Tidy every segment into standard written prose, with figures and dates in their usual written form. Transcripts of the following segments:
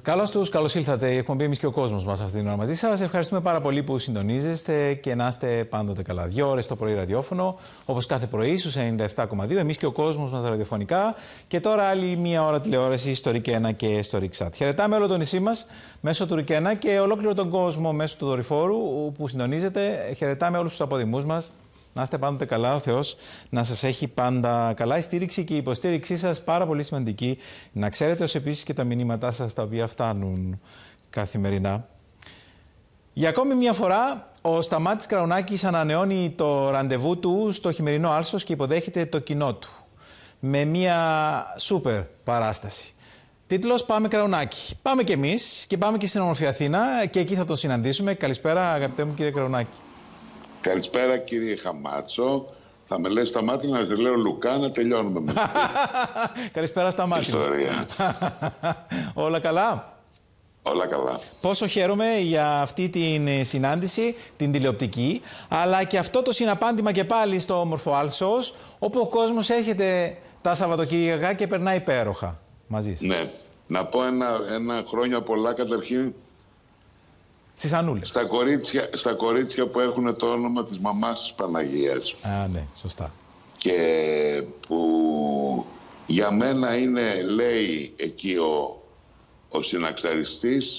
Καλώς τους, καλώς ήλθατε. Η εκπομπή «Εμείς και ο κόσμος μας» αυτή την ώρα μαζί σας. Ευχαριστούμε πάρα πολύ που συντονίζεστε και να είστε πάντοτε καλά. 2 ώρες το πρωί ραδιόφωνο, όπως κάθε πρωί στους 97,2. Εμείς και ο κόσμος μας ραδιοφωνικά. Και τώρα άλλη μία ώρα τηλεόραση στο RIK1 και στο RIKSAT. Χαιρετάμε όλο το νησί μας μέσω του RIK1 και ολόκληρο τον κόσμο μέσω του δορυφόρου που συντονίζεται. Χαιρετάμε όλους τους αποδημούς μας. Να είστε πάντοτε καλά, ο Θεός να σας έχει πάντα καλά. Η στήριξη και η υποστήριξή σας πάρα πολύ σημαντική. Να ξέρετε ως επίσης και τα μηνύματά σας τα οποία φτάνουν καθημερινά. Για ακόμη μια φορά, ο Σταμάτης Κραουνάκης ανανεώνει το ραντεβού του στο χειμερινό Άλσος και υποδέχεται το κοινό του. Με μια σούπερ παράσταση. Τίτλος «Πάμε Κραουνάκη». Πάμε κι εμείς και πάμε και στην όμορφη Αθήνα και εκεί θα τον συναντήσουμε. Καλησπέρα αγαπητέ μου κύριε Κραουνάκη. Καλησπέρα κύριε Χαμάτσο. Θα με λέει Σταμάτη να σε λέω Λουκά να τελειώνουμε με Καλησπέρα Σταμάτη. Ιστορία. Όλα καλά. Όλα καλά. Πόσο χαίρομαι για αυτή την συνάντηση, την τηλεοπτική, αλλά και αυτό το συναπάντημα και πάλι στο όμορφο Άλσος, όπου ο κόσμος έρχεται τα Σαββατοκύριακα και περνάει υπέροχα μαζί σας. Ναι. Να πω ένα χρόνια πολλά καταρχήν στις Ανούλες. Στα κορίτσια που έχουν το όνομα της μαμάς της Παναγίας. Α, ναι, σωστά. Και που για μένα είναι, λέει εκεί ο συναξαριστής,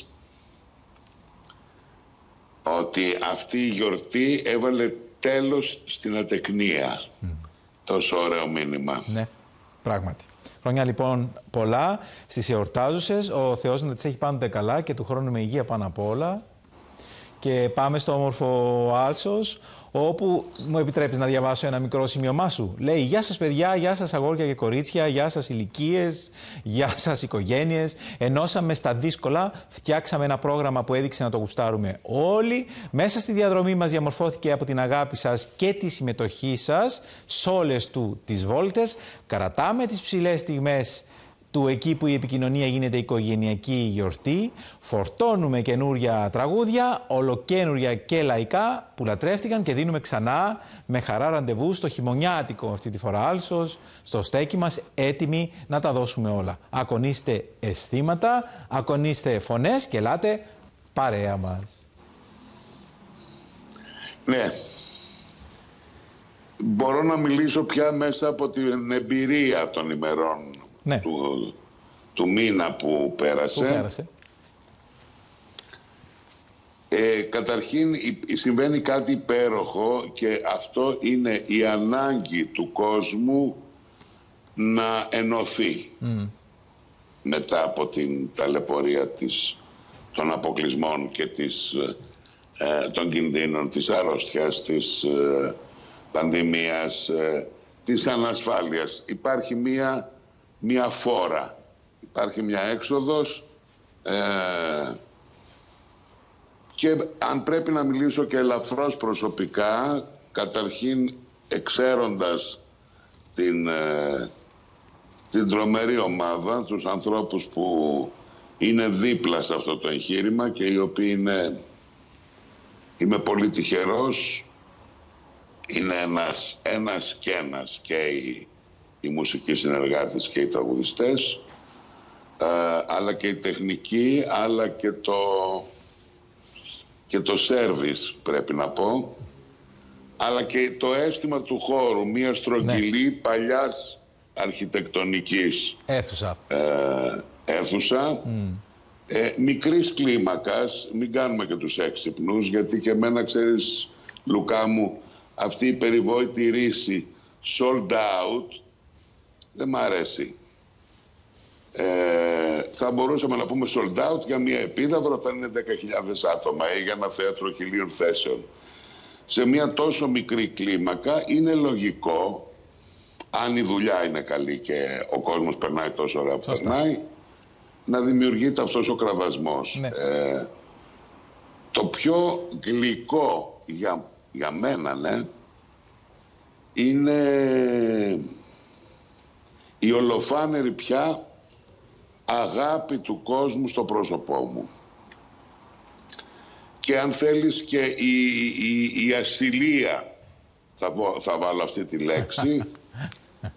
ότι αυτή η γιορτή έβαλε τέλος στην ατεκνία. Τόσο ωραίο μήνυμα. Ναι, πράγματι. Χρόνια λοιπόν πολλά στις εορτάζουσες. Ο Θεός να τις έχει πάντοτε καλά και του χρόνου με υγεία πάνω απ' όλα. Και πάμε στο όμορφο Άλσος, όπου μου επιτρέπεις να διαβάσω ένα μικρό σημείωμά σου. Λέει: «Γεια σας παιδιά, γεια σας αγόρια και κορίτσια, γεια σας ηλικίες, γεια σας οικογένειες. Ενώσαμε στα δύσκολα, φτιάξαμε ένα πρόγραμμα που έδειξε να το γουστάρουμε όλοι. Μέσα στη διαδρομή μας διαμορφώθηκε από την αγάπη σας και τη συμμετοχή σας σε όλες τις βόλτες. Κρατάμε τις ψηλές στιγμές του εκεί που η επικοινωνία γίνεται οικογενειακή γιορτή. Φορτώνουμε καινούρια τραγούδια, ολοκαίνούρια και λαϊκά που λατρεύτηκαν και δίνουμε ξανά με χαρά ραντεβού στο χειμωνιάτικο αυτή τη φορά Άλσος, στο στέκι μας, έτοιμοι να τα δώσουμε όλα. Ακονίστε αισθήματα, ακονίστε φωνές και ελάτε παρέα μας». Ναι. Μπορώ να μιλήσω πια μέσα από την εμπειρία των ημερών. Ναι. Του μήνα που πέρασε. Καταρχήν συμβαίνει κάτι υπέροχο και αυτό είναι η ανάγκη του κόσμου να ενωθεί μετά από την ταλαιπωρία των αποκλεισμών και των κινδύνων, της αρρώστιας, της πανδημίας, της ανασφάλειας. Υπάρχει μια φόρα, υπάρχει μια έξοδος και αν πρέπει να μιλήσω και ελαφρώς προσωπικά, καταρχήν εξαίροντας την τρομερή ομάδα, τους ανθρώπους που είναι δίπλα σε αυτό το εγχείρημα και οι οποίοι είμαι πολύ τυχερός, είναι ένας και οι μουσικοί συνεργάτες και οι τραγουδιστές, αλλά και η τεχνική, αλλά και το σέρβις πρέπει να πω, αλλά και το αίσθημα του χώρου, μια στρογγυλή παλιάς αρχιτεκτονικής αίθουσα, μικρής κλίμακας, μην κάνουμε και τους έξυπνους, γιατί και εμένα ξέρεις Λουκά μου, αυτή η περιβόητη ρίση sold out δεν μ' αρέσει. Θα μπορούσαμε να πούμε sold out για μια επίδαυρο όταν είναι 10.000 άτομα ή για ένα θέατρο 1.000 θέσεων. Σε μια τόσο μικρή κλίμακα είναι λογικό, αν η δουλειά είναι καλή και ο κόσμος περνάει τόσο ωραία που περνάει, να δημιουργείται αυτός ο κραδασμός. Ναι. Το πιο γλυκό για μένα, ναι, είναι η ολοφάνερη πια αγάπη του κόσμου στο πρόσωπό μου. Και αν θέλεις και η ασυλία, θα βάλω αυτή τη λέξη,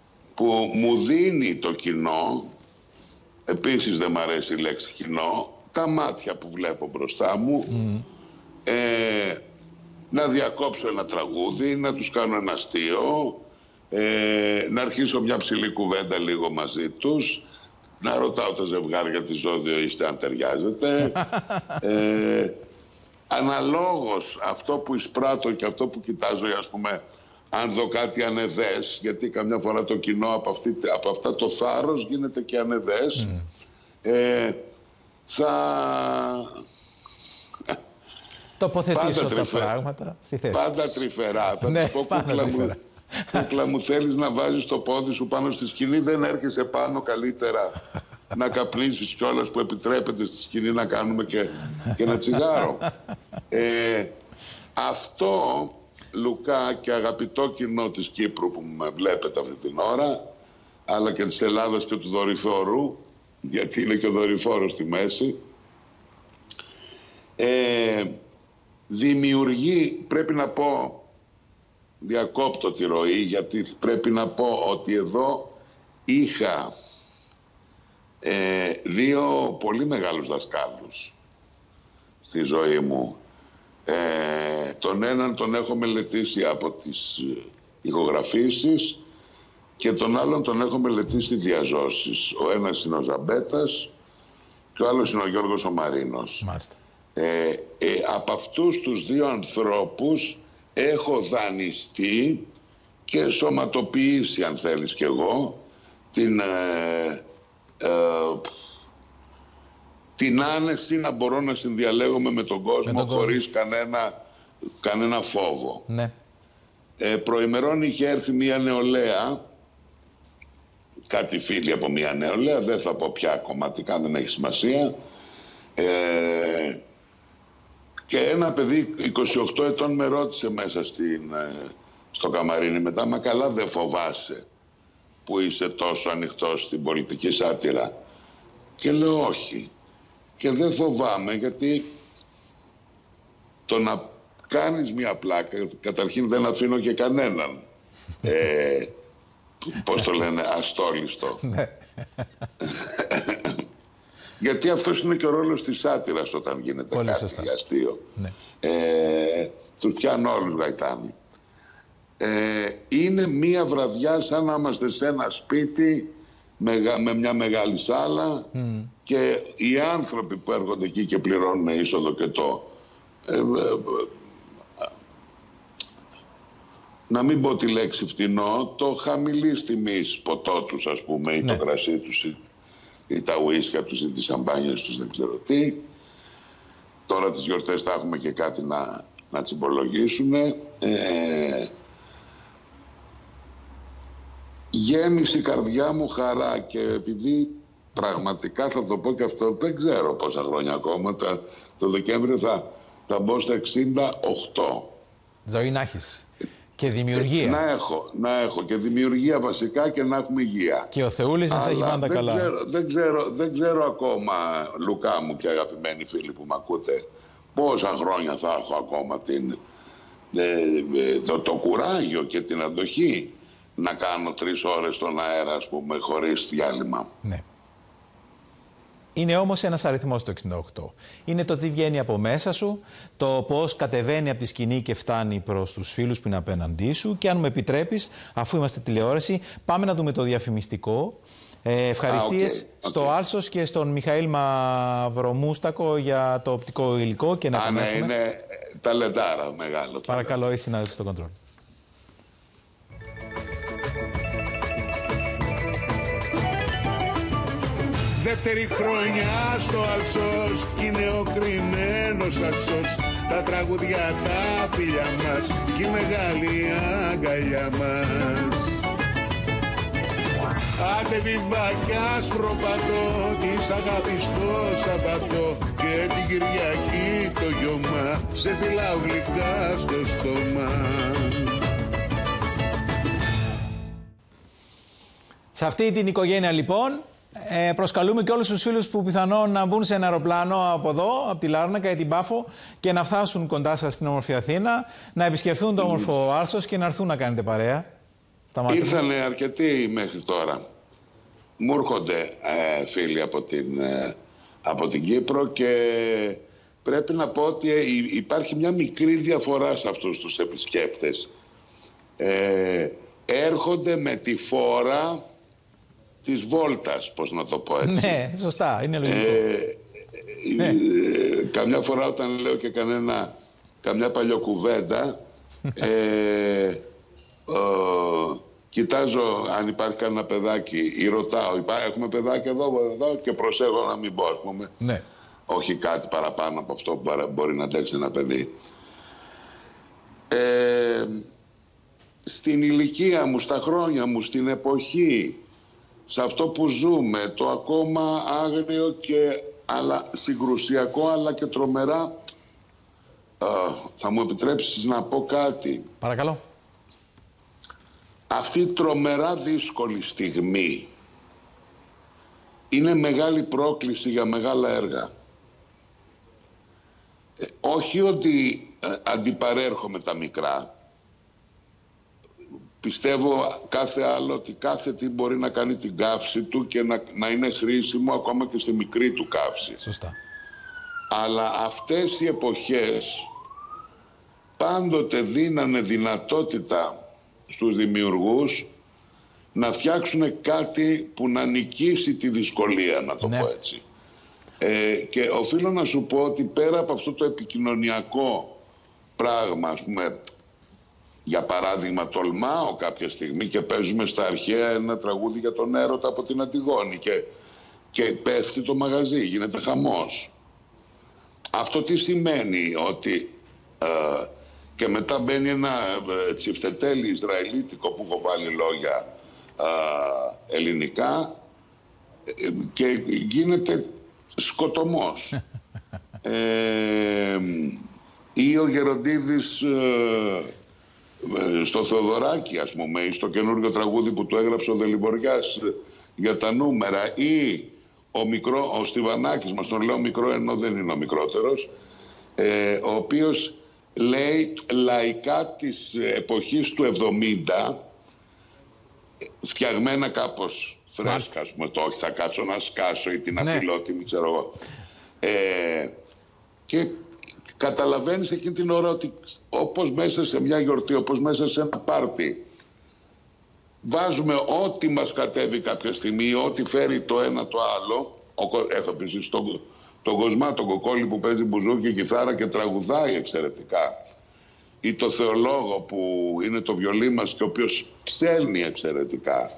που μου δίνει το κοινό, επίσης δεν μ' αρέσει η λέξη κοινό, τα μάτια που βλέπω μπροστά μου, να διακόψω ένα τραγούδι, να τους κάνω ένα αστείο, να αρχίσω μια ψηλή κουβέντα λίγο μαζί τους, να ρωτάω τα ζευγάρια τι ζώδιο είστε, αν ταιριάζετε. Αναλόγως αυτό που εισπράττω και αυτό που κοιτάζω, ας πούμε, αν δω κάτι ανεδές, γιατί καμιά φορά το κοινό από αυτά το θάρρος γίνεται και ανεδές, θα τοποθετήσω τα πράγματα στη θέση πάντα τους. τρυφερά. Θα Ναι, της πω, κούκλα μου, θέλεις να βάζεις το πόδι σου πάνω στη σκηνή, δεν έρχεσαι πάνω καλύτερα να καπνίσεις κιόλας, που επιτρέπεται στη σκηνή να κάνουμε και ένα τσιγάρο. Αυτό, Λουκά και αγαπητό κοινό της Κύπρου που με βλέπετε αυτή την ώρα, αλλά και της Ελλάδας και του δορυφόρου, γιατί είναι και ο δορυφόρος στη μέση, δημιουργεί, πρέπει να πω, διακόπτω τη ροή, γιατί πρέπει να πω ότι εδώ είχα δύο πολύ μεγάλους δασκάλους στη ζωή μου. Τον έναν τον έχω μελετήσει από τις ηχογραφήσεις και τον άλλον τον έχω μελετήσει διαζώσεις. Ο ένας είναι ο Ζαμπέτας και ο άλλος είναι ο Γιώργος ο Μαρίνος. Από αυτούς τους δύο ανθρώπους έχω δανειστεί και σωματοποιήσει, αν θέλεις κι εγώ, την άνεση να μπορώ να συνδιαλέγομαι με τον κόσμο χωρίς κανένα φόβο. Ναι. Προημερών είχε έρθει μια νεολαία, κάτι φίλοι από μια νεολαία, δεν θα πω πια κομματικά, δεν έχει σημασία, και ένα παιδί 28 ετών με ρώτησε μέσα στο καμαρίνι μετά, μα καλά δεν φοβάσαι που είσαι τόσο ανοιχτός στην πολιτική σάτυρα? Και λέω όχι. Και δεν φοβάμαι, γιατί το να κάνεις μια πλάκα, καταρχήν δεν αφήνω και κανέναν, πώς το λένε, αστόλιστο. Γιατί αυτός είναι και ο ρόλος της σάτυρας όταν γίνεται πολύ κάτι σωστά. Αστείο. Ναι. Τους πιάνω όλους γαϊτάνοι. Είναι μία βραδιά σαν να είμαστε σε ένα σπίτι με μια μεγάλη σάλα και οι άνθρωποι που έρχονται εκεί και πληρώνουν είσοδο και να μην πω τη λέξη φτηνό, το χαμηλής τιμής ποτό τους, ας πούμε, ή το κρασί τους ή τα ουίσκια τους ή τις σαμπάνιες τους, δεν ξέρω τι. Τώρα τις γιορτές θα έχουμε και κάτι να τσιμπολογήσουν. Γέμισε η καρδιά μου χαρά και επειδή πραγματικά θα το πω και αυτό, δεν ξέρω πόσα χρόνια ακόμα, το Δεκέμβριο θα μπω στα 68. Ζωή να έχεις. Και δημιουργία. Να έχω και δημιουργία βασικά και να έχουμε υγεία. Και ο Θεούλης να σε έχει πάντα καλά. Δεν ξέρω ακόμα, Λουκά μου και αγαπημένοι φίλοι που με ακούτε, πόσα χρόνια θα έχω ακόμα το κουράγιο και την αντοχή να κάνω 3 ώρες στον αέρα, ας πούμε, χωρίς διάλειμμα. Ναι. Είναι όμως ένας αριθμός το 68. Είναι το τι βγαίνει από μέσα σου, το πώς κατεβαίνει από τη σκηνή και φτάνει προς τους φίλους που είναι απέναντί σου. Και αν μου επιτρέπεις, αφού είμαστε τηλεόραση, πάμε να δούμε το διαφημιστικό. Ευχαριστίες στο Άλσος και στον Μιχαήλ Μαυρομούστακο για το οπτικό υλικό. Και να ναι, είναι ταλεντάρα μεγάλο. Παρακαλώ, οι συνάδελφοι στο κοντρόλ. Δεύτερη χρονιά στο Άλσος κι είναι ο κρυμμένος ασός. Τα τραγουδιά τα φίλια μας κι η μεγάλη αγκαλιά μας. Άντε βιβάκια στροπατώ της αγάπης το Σαββατό και την Κυριακή το γιωμά σε φυλάω γλυκά στο στόμα. Σε αυτή την οικογένεια λοιπόν προσκαλούμε και όλους τους φίλους που πιθανόν να μπουν σε ένα αεροπλάνο από εδώ, από τη Λάρνακα ή την Πάφο και να φτάσουν κοντά σας στην όμορφη Αθήνα, να επισκεφθούν το όμορφο Άλσος και να έρθουν να κάνετε παρέα. Ήρθανε αρκετοί μέχρι τώρα. Μου έρχονται φίλοι από την Κύπρο, και πρέπει να πω ότι υπάρχει μια μικρή διαφορά σε αυτούς τους επισκέπτες. Έρχονται με τη φόρα της βόλτας, πώς να το πω έτσι. Ναι, σωστά, είναι λογικό. Καμιά φορά όταν λέω και καμιά παλιοκουβέντα, κοιτάζω αν υπάρχει κανένα παιδάκι ή ρωτάω, έχουμε παιδάκι εδώ και προσέχω να μην πω, ας πούμε. Ναι. Όχι κάτι παραπάνω από αυτό που μπορεί να αντέξει ένα παιδί. Στην ηλικία μου, στα χρόνια μου, στην εποχή, σε αυτό που ζούμε, το ακόμα άγριο και συγκρουσιακό αλλά και τρομερά, θα μου επιτρέψεις να πω κάτι? Παρακαλώ. Αυτή η τρομερά δύσκολη στιγμή είναι μεγάλη πρόκληση για μεγάλα έργα. Όχι ότι αντιπαρέρχομαι τα μικρά. Πιστεύω κάθε άλλο ότι κάθε τι μπορεί να κάνει την καύση του και να είναι χρήσιμο ακόμα και στη μικρή του καύση. Σωστά. Αλλά αυτές οι εποχές πάντοτε δίνανε δυνατότητα στους δημιουργούς να φτιάξουν κάτι που να νικήσει τη δυσκολία, να το πω έτσι. Και οφείλω να σου πω ότι πέρα από αυτό το επικοινωνιακό πράγμα, ας πούμε, για παράδειγμα, τολμάω κάποια στιγμή και παίζουμε στα αρχαία ένα τραγούδι για τον έρωτα από την Αντιγόνη και πέφτει το μαγαζί, γίνεται χαμός. Αυτό τι σημαίνει? Ότι και μετά μπαίνει ένα τσιφτετέλι ισραηλίτικο που έχω βάλει λόγια ελληνικά και γίνεται σκοτωμός. Ή ο Γεροντίδης στο Θεοδωράκι, ας πούμε, ή στο καινούργιο τραγούδι που του έγραψε ο Δελιμποριάς για τα νούμερα, ή ο Στιβανάκης μας, τον λέω μικρό ενώ δεν είναι ο μικρότερος, ο οποίος λέει λαϊκά της εποχής του 70, φτιαγμένα κάπως φρέσκα, ας πούμε, το όχι θα κάτσω να σκάσω ή την αφιλότιμη, ξέρω εγώ. Και καταλαβαίνεις εκείνη την ώρα ότι όπως μέσα σε μια γιορτή, όπως μέσα σε ένα πάρτι, βάζουμε ό,τι μας κατέβει κάποια στιγμή, ό,τι φέρει το ένα το άλλο. Έχω επίσης τον Κοσμά, τον Κοκόλη που παίζει μπουζούκι, κιθάρα και τραγουδάει εξαιρετικά. Ή το Θεολόγο που είναι το βιολί μας και ο οποίος ψέλνει εξαιρετικά.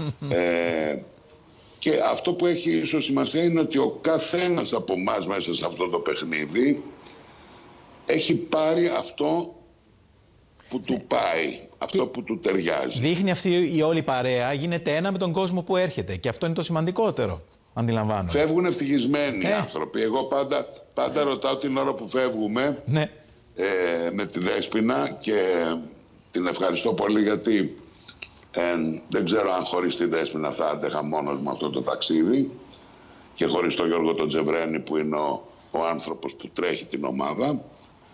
Και αυτό που έχει ίσως σημασία είναι ότι ο καθένας από εμάς μέσα σε αυτό το παιχνίδι έχει πάρει αυτό που του πάει, αυτό που του ταιριάζει. Δείχνει αυτή η όλη παρέα, γίνεται ένα με τον κόσμο που έρχεται. Και αυτό είναι το σημαντικότερο, αντιλαμβάνω. Φεύγουν ευτυχισμένοι άνθρωποι. Εγώ πάντα ρωτάω την ώρα που φεύγουμε με τη Δέσποινα και την ευχαριστώ πολύ, γιατί δεν ξέρω αν χωρίς τη Δέσποινα θα άντεχα μόνος με αυτό το ταξίδι και χωρίς τον Γιώργο τον Τζεβρένη που είναι ο άνθρωπος που τρέχει την ομάδα.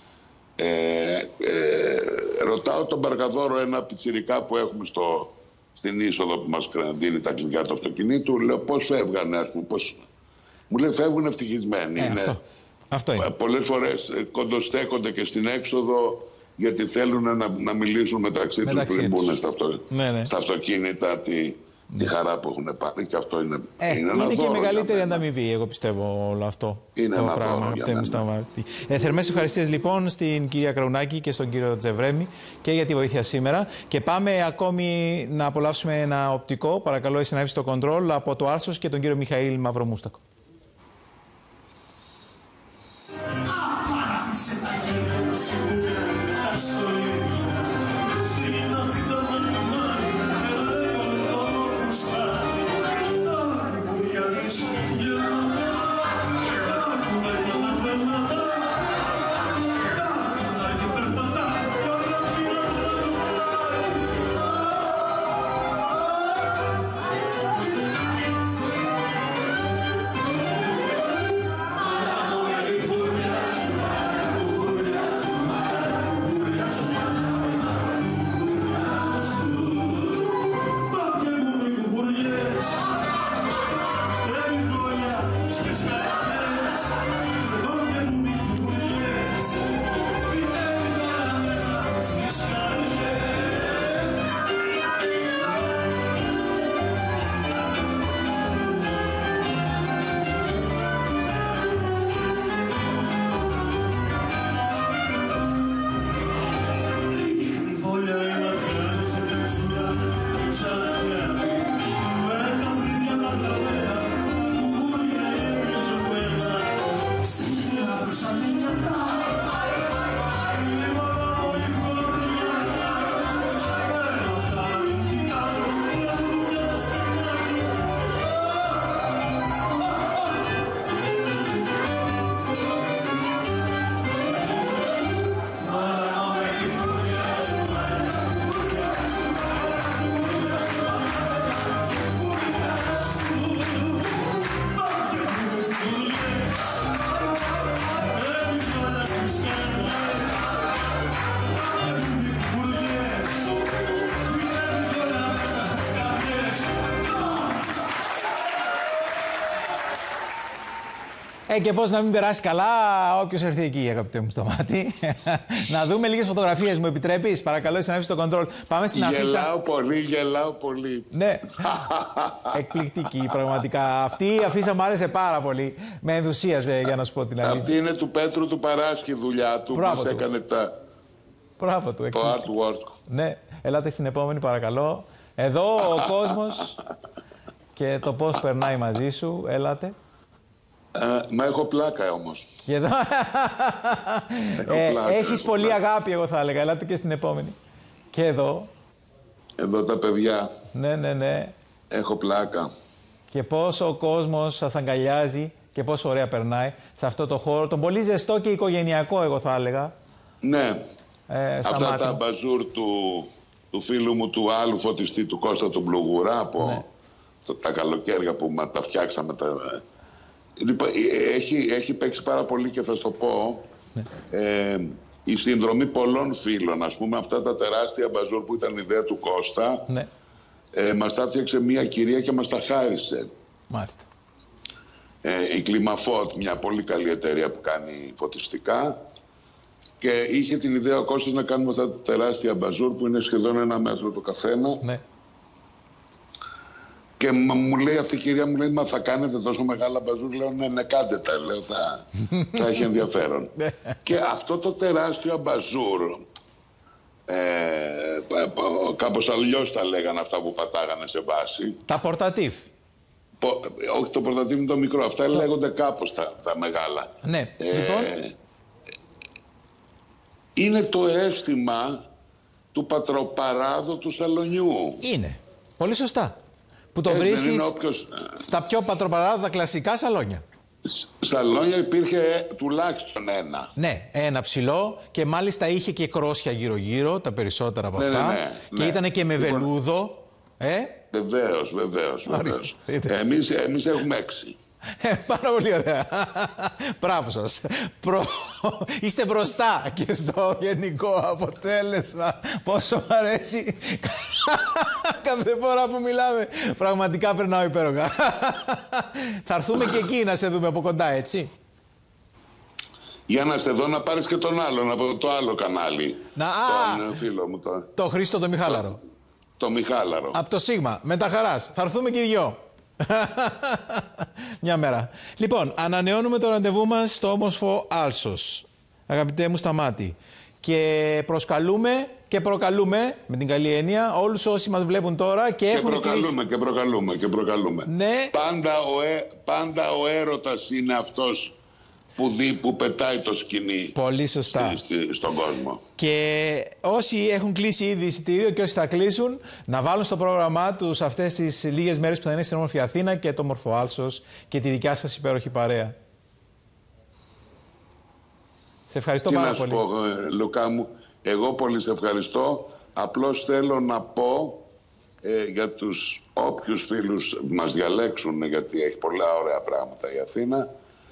Ρωτάω τον Μπαρκαδόρο, ένα πιτσιρικά που έχουμε στην είσοδο που μας δίνει τα κλειδιά του αυτοκινήτου, λέω πώς φεύγανε, ας πούμε, μου λέει φεύγουν ευτυχισμένοι. Αυτό είναι. Πολλές φορές κοντοστέκονται και στην έξοδο γιατί θέλουν να μιλήσουν μεταξύ τους πριν μπουν στα αυτοκίνητα τη χαρά που έχουν πάρει, και αυτό είναι είναι και μεγαλύτερη ανταμοιβή, εγώ πιστεύω, όλο αυτό. Είναι το ένα πράγμα. Θερμές ευχαριστίες λοιπόν στην κυρία Κραουνάκη και στον κύριο Τζεβρέμη και για τη βοήθεια σήμερα. Και πάμε ακόμη να απολαύσουμε ένα οπτικό, παρακαλώ, η συνάδελφη στο κοντρόλ, από το Άλσος και τον κύριο Μιχαήλ Μαυρομούστακο. Και πώς να μην περάσει καλά όποιος έρθει εκεί, αγαπητέ μου Σταμάτη. Να δούμε λίγες φωτογραφίες, μου επιτρέπεις? Παρακαλώ, συνάδελφοι στο control. Πάμε στην αφίσα. Γελάω πολύ. Ναι. Εκπληκτική, πραγματικά. Αυτή η αφίσα μου άρεσε πάρα πολύ. Με ενθουσίασε, για να σου πω την αλήθεια. Αυτή είναι του Πέτρου του Παράσχη, δουλειά του. Μας έκανε το artwork. Ναι, ελάτε στην επόμενη, παρακαλώ. Εδώ ο κόσμος και το πώς περνάει μαζί σου. Έλατε. Μα έχω πλάκα όμως. Και εδώ... έχεις πολύ αγάπη, εγώ θα έλεγα. Ελάτε και στην επόμενη. Και εδώ. Εδώ τα παιδιά. Ναι. Έχω πλάκα. Και πόσο ο κόσμος σας αγκαλιάζει και πόσο ωραία περνάει σε αυτό το χώρο. Τον πολύ ζεστό και οικογενειακό, εγώ θα έλεγα. Ναι. Αυτά τα μπαζούρ του φίλου μου, του άλλου φωτιστή, του Κώστα του Μπλουγουρά, από τα καλοκαίρια που τα φτιάξαμε. Λοιπόν, έχει παίξει πάρα πολύ και θα σου το πω. Η συνδρομή πολλών φίλων, ας πούμε, αυτά τα τεράστια μπαζούρ που ήταν ιδέα του Κώστα, μας τα έφτιαξε μια κυρία και μας τα χάρισε. Μάλιστα. Η Κλιμαφότ, μια πολύ καλή εταιρεία που κάνει φωτιστικά, και είχε την ιδέα ο Κώστας να κάνουμε αυτά τα τεράστια μπαζούρ που είναι σχεδόν 1 μέτρο το καθένα. Ναι. Και μου λέει αυτή η κυρία, μου λέει, μα θα κάνετε τόσο μεγάλα μπαζούρ? Λέω, ναι, κάντε τα. Λέω, θα έχει ενδιαφέρον. Και αυτό το τεράστιο μπαζούρ, κάπως αλλιώς τα λέγανε αυτά που πατάγανε σε βάση. Τα πορτατίφ. Όχι, το πορτατίφ είναι το μικρό. Αυτά λέγονται κάπως τα μεγάλα. Ναι, λοιπόν. Είναι το αίσθημα του πατροπαράδου του σαλονιού. Είναι. Πολύ σωστά. Που το βρίσκεις στα πιο πατροπαράδοτα κλασικά σαλόνια. Σαλόνια υπήρχε τουλάχιστον ένα. Ναι, ένα ψηλό, και μάλιστα είχε και κρόσια γύρω-γύρω, τα περισσότερα από αυτά. Και ήταν και με βελούδο. Βεβαίως. Εμείς έχουμε 6. Πάρα πολύ ωραία. Μπράβο σας. Είστε μπροστά και στο γενικό αποτέλεσμα. Πόσο μου αρέσει. Κάθε φορά που μιλάμε, πραγματικά περνάω υπέροχα. Θα έρθουμε και εκεί να σε δούμε από κοντά, έτσι. Για να σε δω, να πάρεις και τον άλλον από το άλλο κανάλι. Τον φίλο μου. Το Χρήστο το Μιχάλαρο. Το Μιχάλαρο. Από το Σίγμα. Με τα χαράς. Θα έρθουμε και οι δυο. Μια μέρα. Λοιπόν, ανανεώνουμε το ραντεβού μας στο όμορφο Άλσος, αγαπητέ μου Σταμάτη. Και προσκαλούμε και προκαλούμε, με την καλή έννοια, όλους όσοι μας βλέπουν τώρα και έχουν κλείσει. Και προκαλούμε. Ναι. Πάντα ο έρωτας είναι αυτός που πετάει το σκηνή. Πολύ σωστά. Στον κόσμο. Και όσοι έχουν κλείσει ήδη εισιτήριο και όσοι θα κλείσουν, να βάλουν στο πρόγραμμά τους αυτές τις λίγες μέρες που θα είναι στην όμορφη Αθήνα και το όμορφο Άλσος και τη δικιά σας υπέροχη παρέα. Σε ευχαριστώ πάρα πολύ. Τι να σου πω, Λουκά μου, εγώ πολύ σε ευχαριστώ. Απλώς θέλω να πω για τους όποιους φίλους μας διαλέξουν, γιατί έχει πολλά ωραία πράγματα η Αθήνα,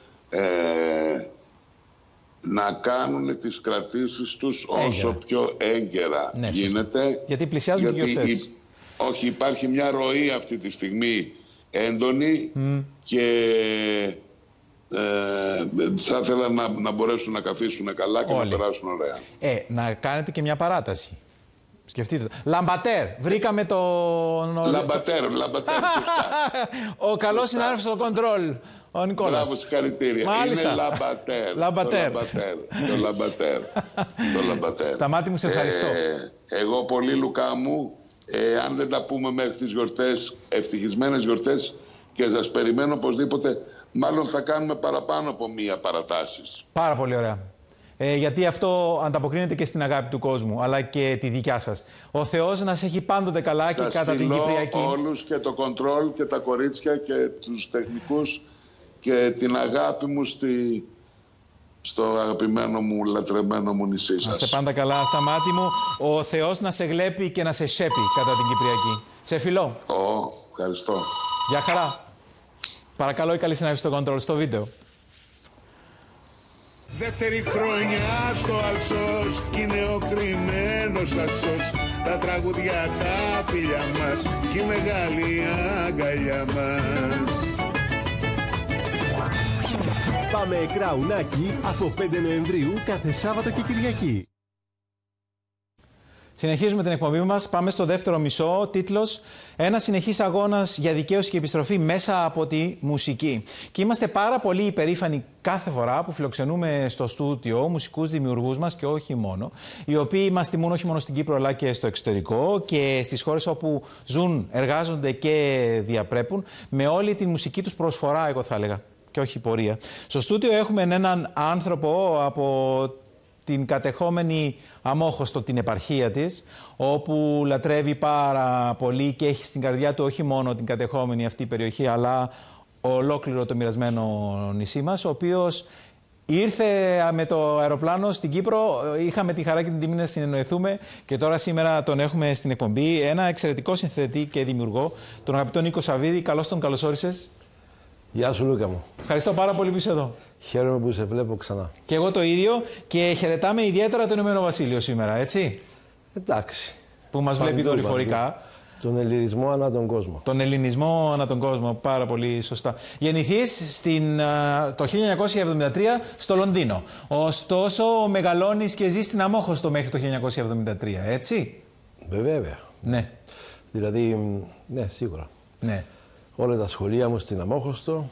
να κάνουν τις κρατήσεις τους όσο πιο έγκαιρα γίνεται. Γιατί πλησιάζουν και αυτές. Όχι, υπάρχει μια ροή αυτή τη στιγμή έντονη και θα ήθελα να μπορέσουν να καθίσουν καλά και να περάσουν ωραία. Να κάνετε και μια παράταση. Σκεφτείτε. Λαμπατέρ. Βρήκαμε τον... Λαμπατέρ. Ο καλός συνάδελφος στο κοντρόλ. Ο Νικόλας. Μπράβο, συγχαρητήρια. Μάλιστα. Είναι Λαμπατέρ. Το Λαμπατέρ. Σταμάτη μου, σε ευχαριστώ. Εγώ πολύ, Λουκά μου, αν δεν τα πούμε μέχρι τις γιορτές, ευτυχισμένες γιορτές, και σας περιμένω οπωσδήποτε, μάλλον θα κάνουμε παραπάνω από μία παρατάσεις. Πάρα πολύ ωραία. Γιατί αυτό ανταποκρίνεται και στην αγάπη του κόσμου, αλλά και τη δικιά σας. Ο Θεός να σε έχει πάντοτε καλά και κατά την Κυπριακή. Όλους και το κοντρόλ και τα κορίτσια και τους τεχνικούς και την αγάπη μου στο αγαπημένο μου, λατρεμένο μου νησί σας. Να σε πάντα καλά, Σταμάτη μου. Ο Θεός να σε γλέπει και να σε σέπει κατά την Κυπριακή. Σε φιλώ. Ευχαριστώ. Γεια χαρά. Παρακαλώ η καλή συνάδελφη στο κοντρόλ, στο βίντεο. Δεύτερη χρονιά στο Άλσος κι είναι ο κρυμμένος ασός. Τα τραγουδιά τα φίλια μας κι η μεγάλη αγκαλιά μας. Πάμε Κραουνάκι από 5 Νοεμβρίου κάθε Σάββατο και Κυριακή. Συνεχίζουμε την εκπομπή μας. Πάμε στο δεύτερο μισό. Τίτλος: Ένας συνεχής αγώνας για δικαίωση και επιστροφή μέσα από τη μουσική. Και είμαστε πάρα πολύ υπερήφανοι κάθε φορά που φιλοξενούμε στο στούντιο μουσικούς δημιουργούς μας και όχι μόνο, οι οποίοι μας τιμούν όχι μόνο στην Κύπρο αλλά και στο εξωτερικό και στις χώρες όπου ζουν, εργάζονται και διαπρέπουν με όλη τη μουσική τους προσφορά, εγώ θα έλεγα, και όχι πορεία. Στο στούντιο έχουμε έναν άνθρωπο από την κατεχόμενη Αμόχωστο, την επαρχία της, όπου λατρεύει πάρα πολύ και έχει στην καρδιά του όχι μόνο την κατεχόμενη αυτή περιοχή, αλλά ολόκληρο το μοιρασμένο νησί μας, ο οποίος ήρθε με το αεροπλάνο στην Κύπρο, είχαμε τη χαρά και την τιμή να συνεννοηθούμε και τώρα σήμερα τον έχουμε στην εκπομπή. Ένα εξαιρετικό συνθέτη και δημιουργό, τον αγαπητό Νίκο Σαββίδη. Καλώς όρισες. Γεια σου, Λούκα μου. Ευχαριστώ πάρα πολύ που είσαι εδώ. Χαίρομαι που σε βλέπω ξανά. Και εγώ το ίδιο και χαιρετάμε ιδιαίτερα το Ηνωμένο Βασίλειο σήμερα, έτσι. Εντάξει. Που μας βλέπει δορυφορικά. Τον ελληνισμό ανά τον κόσμο. Τον ελληνισμό ανά τον κόσμο, πάρα πολύ σωστά. Γεννηθείς το 1973 στο Λονδίνο. Ωστόσο, μεγαλώνεις και ζεις στην Αμόχωστο μέχρι το 1973, έτσι. Βέβαια. Ναι. Δηλαδή, ναι, σίγουρα. Ναι. Όλα τα σχολεία μου στην Αμόχωστο,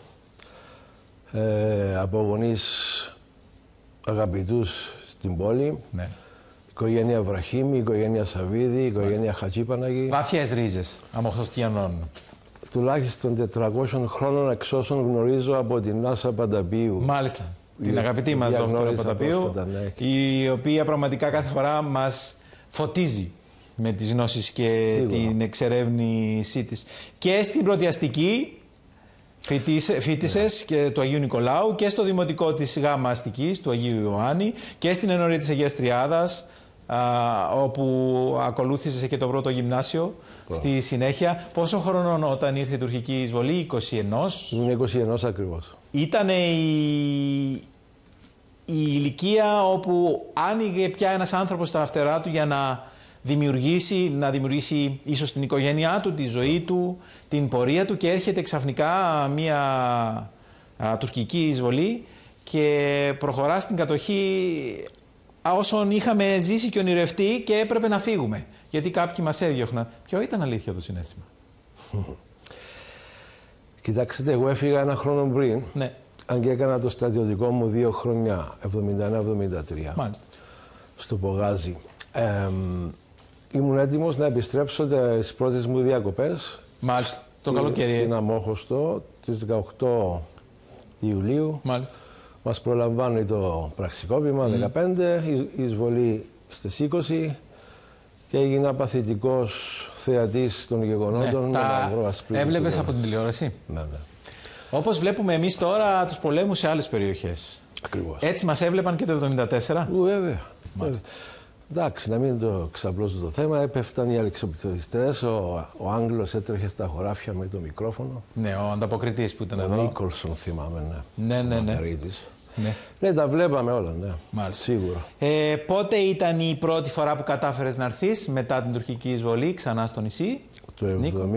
από γονείς αγαπητούς στην πόλη. Ναι. Οικογένεια Βραχίμη, οικογένεια Σαββίδη, οικογένεια Χατζήπαναγη. Βαθιές ρίζες Αμοχωστιανών. Τουλάχιστον 400 χρόνων εξ όσων γνωρίζω από την Νάσα Πανταπίου. Μάλιστα. Την αγαπητή μας δόκτωρα Πανταπίου, η οποία πραγματικά κάθε φορά μας φωτίζει με τις γνώσεις και σίγουρα την εξερεύνησή της. Και στην πρωτιαστική φοιτήσες και του Αγίου Νικολάου και στο δημοτικό της Γάμμα Αστικής του Αγίου Ιωάννη και στην ενορία της Αγίας Τριάδας, όπου ακολούθησες και το πρώτο γυμνάσιο στη συνέχεια. Πόσο χρονών όταν ήρθε η τουρκική εισβολή? 21. Ήμουν 21 ακριβώς. Ήταν η ηλικία όπου άνοιγε πια ένας άνθρωπος στα φτερά του για να δημιουργήσει ίσως την οικογένειά του, τη ζωή του, την πορεία του, και έρχεται ξαφνικά μια τουρκική εισβολή και προχωρά στην κατοχή όσων είχαμε ζήσει και ονειρευτεί και έπρεπε να φύγουμε, γιατί κάποιοι μας έδιωχναν. Ποιο ήταν αλήθεια το συναίσθημα? Κοιτάξτε, εγώ έφυγα ένα χρόνο πριν, ναι, αν και έκανα το στρατιωτικό μου 2 χρόνια, 71-73, μάλιστα, στο Πογάζι. Ήμουν έτοιμος να επιστρέψω τις πρώτες μου διακοπές. Μάλιστα, το καλοκαίρι. Στην Αμόχωστο, τις 18 Ιουλίου. Μάλιστα. Μας προλαμβάνει το πραξικόπημα 15, η εισβολή στις 20 και έγινα παθητικός θεατής των γεγονότων. Ναι, έβλεπες από την τηλεόραση. Ναι. Όπως βλέπουμε εμείς τώρα τους πολέμους σε άλλες περιοχές. Ακριβώς. Έτσι μας έβλεπαν και το 1974. Βέβαια. Εντάξει, να μην το ξαπλώσω το θέμα, έπεφταν οι αλεξιπτωριστές, ο Άγγλος έτρεχε στα χωράφια με το μικρόφωνο. Ναι, ο ανταποκριτής που ήταν εδώ. Ο Νίκολσον θυμάμαι, ναι. Ναι, τα βλέπαμε όλα, ναι. Μάλιστα. Σίγουρα. Πότε ήταν η πρώτη φορά που κατάφερες να έρθεις μετά την τουρκική εισβολή ξανά στο νησί? Το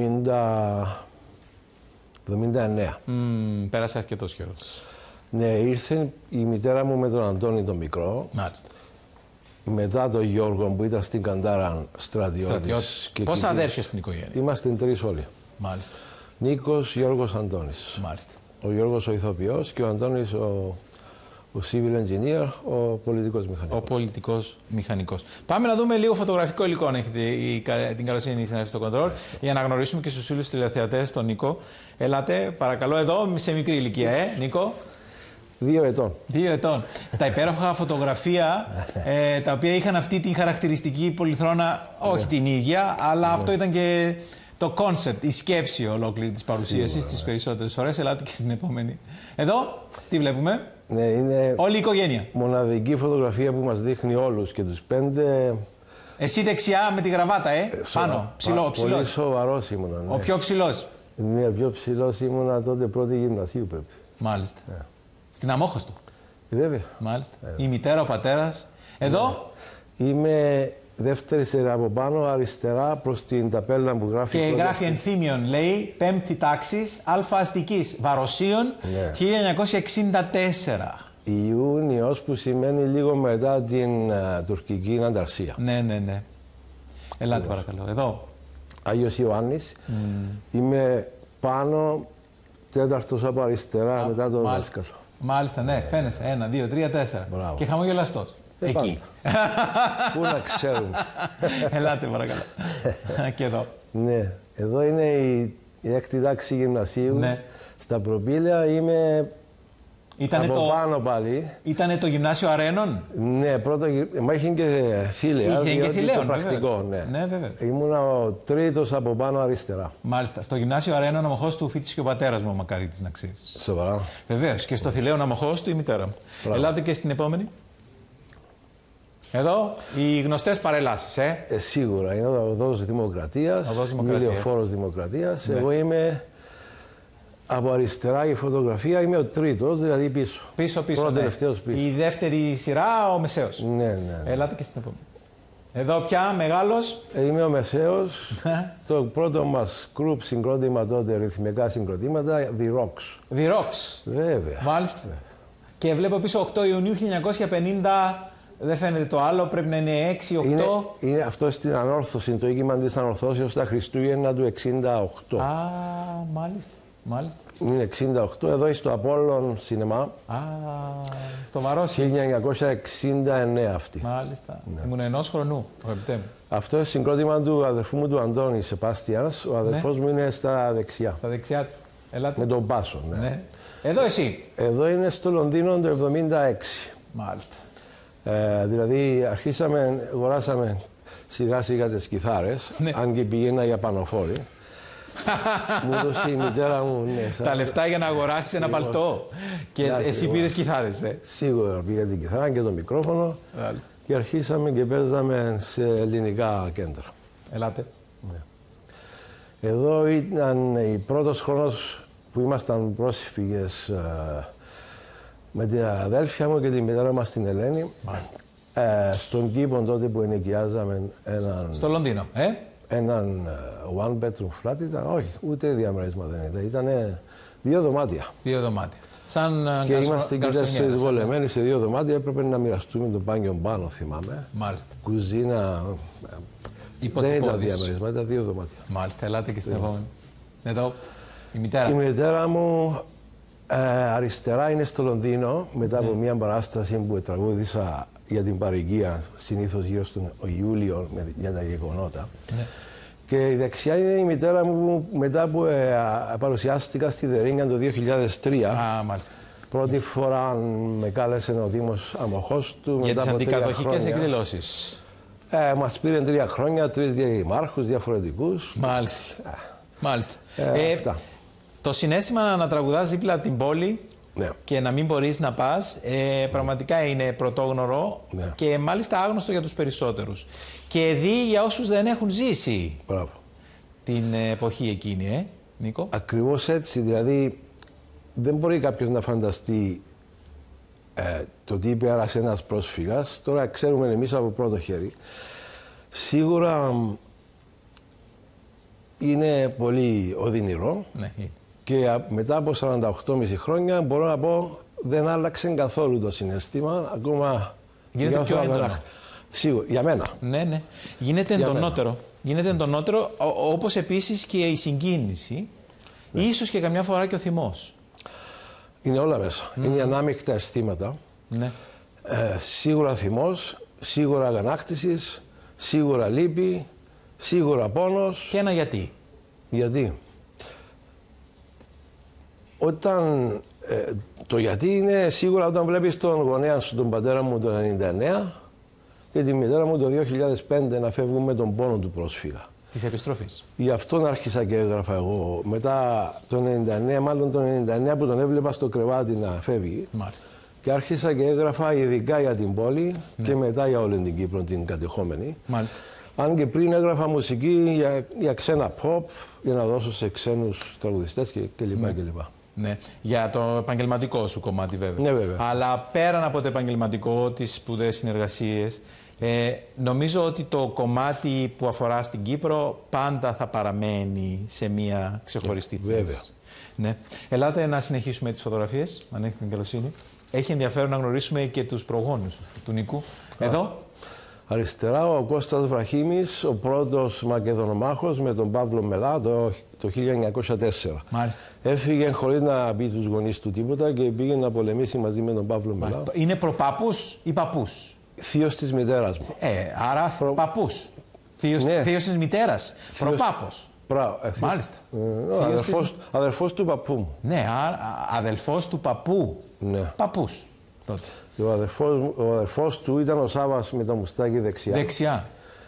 79. Πέρασε αρκετός καιρός. Ναι, ήρθε η μητέρα μου με τον Αντώνη τον μικρό. Μάλιστα. Μετά τον Γιώργο που ήταν στην Καντάρα στρατιώτης. Πόσα αδέρφια στην οικογένεια? Είμαστε 3 όλοι. Μάλιστα. Νίκος, Γιώργος, Αντώνης. Μάλιστα. Ο Γιώργος ο ηθοποιός και ο Αντώνης ο civil engineer, ο πολιτικός μηχανικός. Ο πολιτικός μηχανικός. Πάμε να δούμε λίγο φωτογραφικό υλικό, αν έχετε την καλοσύνη να έρθει στο κοντρόλ, για να γνωρίσουμε και στους φίλους τηλεθεατές τον Νίκο. Ελάτε, παρακαλώ, εδώ σε μικρή ηλικία, Νίκο. 2 ετών. 2 ετών. Στα υπέροχα φωτογραφία, τα οποία είχαν αυτή την χαρακτηριστική πολυθρόνα, όχι την ίδια, αλλά αυτό ήταν και το κόνσεπτ, η σκέψη ολόκληρη της παρουσίασης τις περισσότερες φορές. Ελάτε και στην επόμενη. Εδώ, τι βλέπουμε? Ναι, είναι όλη η οικογένεια. Μοναδική φωτογραφία που μας δείχνει όλους και τους 5. Εσύ δεξιά με τη γραβάτα, πάνω, ψηλός. Πολύ σοβαρός ήμουνα. Ναι. Ο πιο ψηλός. Ναι, ο πιο ψηλός ήμουνα τότε πρώτη γυμνασίου πρέπει. Μάλιστα. Ναι. Στην Αμόχωστο. Βέβαια. Μάλιστα. Η μητέρα, ο πατέρας. Εδώ. Ναι. Είμαι δεύτερη σειρά από πάνω, αριστερά προς την ταπέλα που γράφει. Και γράφει ενθύμιον, λέει, 5η τάξης, αλφα αστικής, Βαροσίων, 1964. Ιούνιος, που σημαίνει λίγο μετά την τουρκική ανταρσία. Ναι. Ελάτε παρακαλώ, εδώ. Άγιος Ιωάννης. Είμαι πάνω, τέταρτος από αριστερά, μετά το δάσκαλο. Μάλιστα, ναι, φαίνεσαι. 1, 2, 3, 4. Μπράβο. Και χαμογελαστός. Εκεί. Πού να ξέρουν. Ελάτε παρακαλώ. Και εδώ. Ναι, εδώ είναι η έκτη τάξη γυμνασίου. Ναι. Στα προπήλαια είμαι από πάνω πάλι. Ήτανε το γυμνάσιο Αρένων. Ναι, πρώτο. Μα είχε και θήλαια. Είχε και θηλαίων, το πρακτικό, ναι, βέβαια. Ήμουνα ο τρίτος από πάνω αριστερά. Μάλιστα. Στο γυμνάσιο Αρένων αμοχώς του φίτησε και ο πατέρας μου, ο Μακαρίτης, να ξέρεις. Σοβαρά. Βεβαίως. Και στο θηλαίον αμοχώς του η μητέρα μου. Ελάτε και στην επόμενη. Εδώ οι γνωστές παρελάσεις, σίγουρα. Είναι ο οδός Δημοκρατίας. Ηλιοφόρος Δημοκρατίας. Ναι. Εγώ είμαι από αριστερά η φωτογραφία, είμαι ο τρίτος, δηλαδή πίσω. Πίσω. Τελευταίος πίσω. Η δεύτερη σειρά, ο μεσαίος. Ναι. Ελάτε και στην επόμενη. Εδώ πια μεγάλος. Είμαι ο μεσαίος. Το πρώτο μας group συγκρότημα τότε, ρυθμικά συγκροτήματα, The Rocks. The Rocks. Βέβαια. Μάλιστα. Και βλέπω πίσω 8 Ιουνίου 1950. Δεν φαίνεται το άλλο, πρέπει να είναι 6-8. Είναι αυτό στην ανόρθωση, το οίκημα της ανορθώσεως στα Χριστούγεννα του 68. Α, μάλιστα. Είναι 68, εδώ στο Απόλλων Σινεμά. Α, στο Βαρόσι. 1969 αυτή. Μάλιστα. Ναι. Ήμουν ενός χρονού, αγαπητέ μου. Αυτό είναι συγκρότημα του αδερφού μου του Αντώνη Σεπάστιανς. Ο αδερφός μου είναι στα δεξιά. Στα δεξιά του. Ελάτε. Με τον Πάσο, ναι. Εδώ εσύ. Εδώ είναι στο Λονδίνο το 1976. Μάλιστα. Δηλαδή αγοράσαμε σιγά σιγά τις κιθάρες, αν και πηγαίνα για πανοφόρη. Μου έδωσε η μητέρα μου, τα λεφτά για να αγοράσεις ένα παλτό. Και εσύ πήρες κιθάρες, Σίγουρα πήγα την κιθάρα και το μικρόφωνο. Και αρχίσαμε και παίζαμε σε ελληνικά κέντρα. Ελάτε. Εδώ ήταν η πρώτος χρόνος που ήμασταν πρόσφυγες με την αδέλφια μου και την μητέρα μας στην Ελένη. Στον κήπο τότε που ενοικιάζαμε έναν... Στο Λονδίνο, Έναν one bedroom flat ήταν, όχι, ούτε διαμέρισμα δεν ήταν. Ήτανε 2 δωμάτια. 2 δωμάτια. Σαν και είμαστε και 4 βολεμένοι σε 2 δωμάτια. Έπρεπε να μοιραστούμε το μπάνιο πάνω, θυμάμαι. Μάλιστα. Κουζίνα. Δεν ήταν διαμέρισμα, ήταν 2 δωμάτια. Μάλιστα, ελάτε και στην επόμενη. Εδώ, η μητέρα. Η μητέρα μου αριστερά είναι στο Λονδίνο, μετά από μια παράσταση που τραγούδισα για την παροικία, συνήθως γύρω στον Ιούλιο για τα γεγονότα. Ναι. Και η δεξιά είναι η μητέρα μου που μετά που παρουσιάστηκα στη Δερίνια το 2003. Α, μάλιστα. Πρώτη φορά με κάλεσε ο Δήμος Αμοχώς του. Για τις αντικατοχικές εκδηλώσεις. Μας πήρε 3 χρόνια, 3 δημάρχους διαφορετικούς. Μάλιστα. Μάλιστα. Το συναίσθημα να τραγουδάς δίπλα από την πόλη, ναι, και να μην μπορείς να πας, πραγματικά είναι πρωτόγνωρο, ναι, και μάλιστα άγνωστο για τους περισσότερους. Και δει για όσους δεν έχουν ζήσει. Μπράβο. Την εποχή εκείνη, Νίκο. Ακριβώς έτσι, δηλαδή δεν μπορεί κάποιος να φανταστεί το τι πέρασε ένας πρόσφυγας. Τώρα ξέρουμε εμείς από πρώτο χέρι. Σίγουρα είναι πολύ οδυνηρό. Ναι. Και μετά από 48,5 χρόνια μπορώ να πω δεν άλλαξε καθόλου το συναίσθημα. Ακόμα γίνεται πιο έντονο. Σίγουρα, για μένα. Ναι. Γίνεται εντονότερο. Γίνεται εντονότερο, όπως επίσης και η συγκίνηση, ναι, ίσως και καμιά φορά και ο θυμός. Είναι όλα μέσα. Είναι ανάμεικτα αισθήματα. Ναι. Σίγουρα θυμός, σίγουρα αγανάκτησης, σίγουρα λύπη, σίγουρα πόνος. Και ένα γιατί. Γιατί. Το γιατί είναι σίγουρα όταν βλέπεις τον γονέα σου, τον πατέρα μου το 1999 και τη μητέρα μου το 2005 να φεύγουν με τον πόνο του πρόσφυγα. Της επιστροφής. Γι' αυτόν άρχισα και έγραφα εγώ. Μετά το 99, μάλλον το 99 που τον έβλεπα στο κρεβάτι να φεύγει. Μάλιστα. Και άρχισα και έγραφα ειδικά για την πόλη, ναι, και μετά για όλη την Κύπρο την κατεχόμενη. Μάλιστα. Αν και πριν έγραφα μουσική για ξένα pop, για να δώσω σε ξένους τραγουδιστές κλπ. Ναι, για το επαγγελματικό σου κομμάτι βέβαια. Ναι, βέβαια. Αλλά πέραν από το επαγγελματικό, τις σπουδαίες συνεργασίες, νομίζω ότι το κομμάτι που αφορά στην Κύπρο πάντα θα παραμένει σε μια ξεχωριστή θέση. Βέβαια. Ναι. Ελάτε να συνεχίσουμε τις φωτογραφίες, αν έχετε την καλοσύνη. Έχει ενδιαφέρον να γνωρίσουμε και τους προγόνους του Νίκου. Εδώ. Αριστερά ο Κώστας Βραχίμης, ο πρώτος Μακεδονομάχος με τον Παύλο Μελά το 1904. Μάλιστα. Έφυγε χωρίς να πει τους γονείς του τίποτα και πήγε να πολεμήσει μαζί με τον Παύλο Μελά. Είναι προπαππούς ή παππούς? Θείος της μητέρας μου. Άρα παππούς. Θείος, Ναι. θείος της μητέρας. Προπάπος. Μάλιστα. Αδερφός του παππού μου. Ναι, αδελφός του παππού. Ναι. Παππούς τότε. Ο αδερφός του ήταν ο Σάββας με το μουστάκι δεξιά. Δεξιά.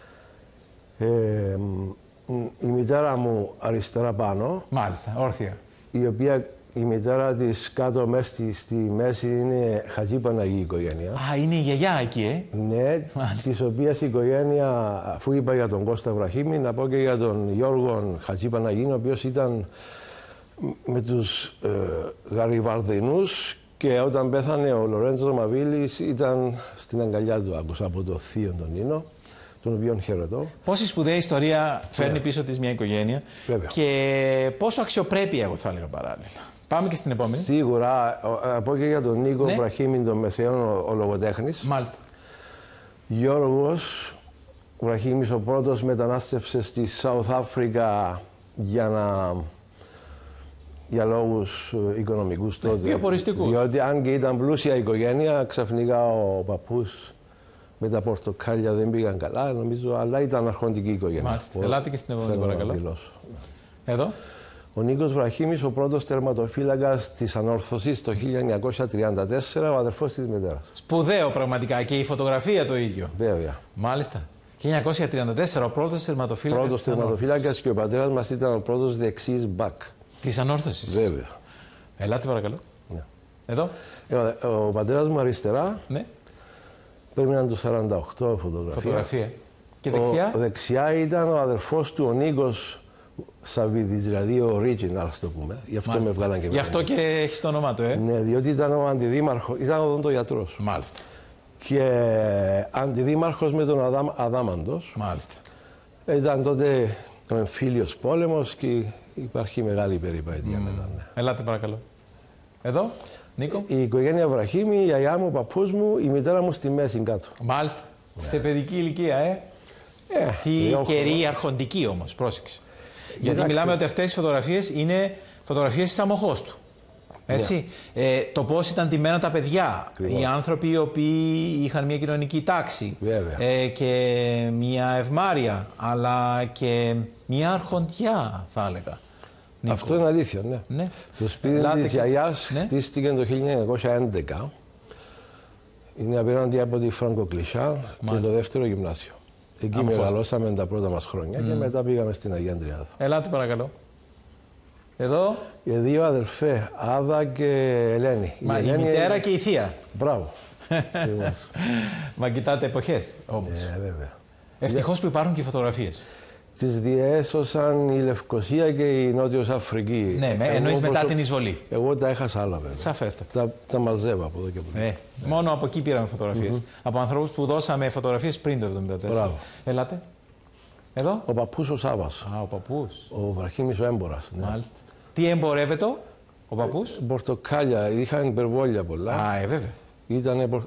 Η μητέρα μου αριστερά πάνω, Μάλιστα, όρθια. η οποία η μητέρα της κάτω μέσα στη μέση είναι Χατζή Παναγή οικογένεια. Α, είναι η γιαγιά εκεί, Ναι, της οποίας η οικογένεια, αφού είπα για τον Κώστα Βραχίμη, να πω και για τον Γιώργο Χατζή Παναγή, ο οποίος ήταν με τους Γαριβαλδινούς και όταν πέθανε ο Λορέντζο Μαβίλης ήταν στην αγκαλιά του, άκουσα από το θείο τον Νίνο, τον οποίον χαιρετώ. Πόση σπουδαία ιστορία φέρνει πίσω της μια οικογένεια. Βέβαια. Και πόσο αξιοπρέπεια, εγώ θα έλεγα παράλληλα. Πάμε και στην επόμενη. Σίγουρα, να πω και για τον Νίκο Ναι. Βραχίμη, τον μεσαίων, ο λογοτέχνης. Μάλιστα. Γιώργος Βραχίμης, ο πρώτος μετανάστευσε στη South Africa για λόγους οικονομικούς τότε. βιοποριστικούς. Διότι αν και ήταν πλούσια οικογένεια, ξαφνικά ο παππούς με τα πορτοκάλια δεν πήγαν καλά, νομίζω, αλλά ήταν αρχοντική οικογένεια. Μάλιστα. Ελάτε και στην επόμενη, Θέλω να παρακαλώ. δηλώσω. Εδώ. Ο Νίκος Βραχίμης, ο πρώτος τερματοφύλακας της Ανόρθωσης το 1934, ο αδερφός της μητέρας. Σπουδαίο πραγματικά και η φωτογραφία το ίδιο. Βέβαια. Μάλιστα. 1934, ο πρώτος τερματοφύλακας Πρώτος τερματοφύλακας και ο πατέρας μας ήταν ο πρώτος δεξής μπακ. της Ανόρθωσης. Βέβαια. Ελάτε παρακαλώ. Ναι. Εδώ. Ο πατέρας μου αριστερά Ναι. πρέπει να είναι το 48 φωτογραφία. Φωτογραφία. Και δεξιά. Δεξιά ήταν ο αδερφός του, ο Νίκος Σαββίδης, δηλαδή ο original, ας το πούμε. Γι' αυτό Μάλιστα. με βγάλαν και Γι' αυτό και έχει το όνομά του, Ναι, διότι ήταν ο αντιδήμαρχος, ήταν οδοντογιατρός. Μάλιστα. Και αντιδήμαρχος με τον Αδάμαντος. Μάλιστα. Ήταν τότε ο εμφύλιος πόλεμος και υπάρχει μεγάλη περιπέτεια μετά. Ναι. Ελάτε παρακαλώ. Εδώ. Νίκο. Η οικογένεια Βραχίμη, η γιαγιά μου, ο παππούς μου, η μητέρα μου στη μέση κάτω. Μάλιστα. Σε παιδική ηλικία, Τι καιρή αρχοντική όμως, πρόσεξε. Γιατί μιλάμε ότι αυτές οι φωτογραφίες είναι φωτογραφίες της αμοχώς του. Έτσι. Το πώς ήταν ντυμένα τα παιδιά. Ακριβώς. Οι άνθρωποι οι οποίοι είχαν μια κοινωνική τάξη. Βέβαια. Και μια ευμάρεια, αλλά και μια αρχοντιά, θα έλεγα. Νίκο. Αυτό είναι αλήθεια, ναι. Ναι. Το σπίτι Ελάτε της και- γιαγιάς Ναι. χτίστηκε το 1911. Είναι απέναντι από τη Φραγκοκλησιά και το δεύτερο γυμνάσιο. Εκεί Αμοχώς. μεγαλώσαμε τα πρώτα μας χρόνια και μετά πήγαμε στην Αγία Τριάδα. Ελάτε παρακαλώ. Εδώ. Οι δύο αδερφέ, Άδα και Ελένη. Μα, η Ελένη μητέρα και η θεία. Μπράβο. Ακριβώς. Μα κοιτάτε εποχές όμως. Βέβαια. Ευτυχώς που υπάρχουν και οι φωτογραφίες. Τις διέσωσαν η Λευκοσία και η Νότιος Αφρική. Ναι, Εγώ εννοείς μετά την εισβολή. Εγώ τα έχασα άλλα βέβαια. Σαφέστατα. Τα μαζεύω από εδώ και από εκεί. Μόνο από εκεί πήραμε φωτογραφίες. Από ανθρώπους που δώσαμε φωτογραφίες πριν το 1974. Μπράβο. Ελάτε. Εδώ. Ο παππούς ο Σάβας. Α, ο παππούς. Ο Βραχίμης ο έμπορας. Ναι. Μάλιστα. Τι εμπορεύεται ο παππούς. Πορτοκάλια, είχαν υπερβόλια πολλά. Α, βέβαια. Ήταν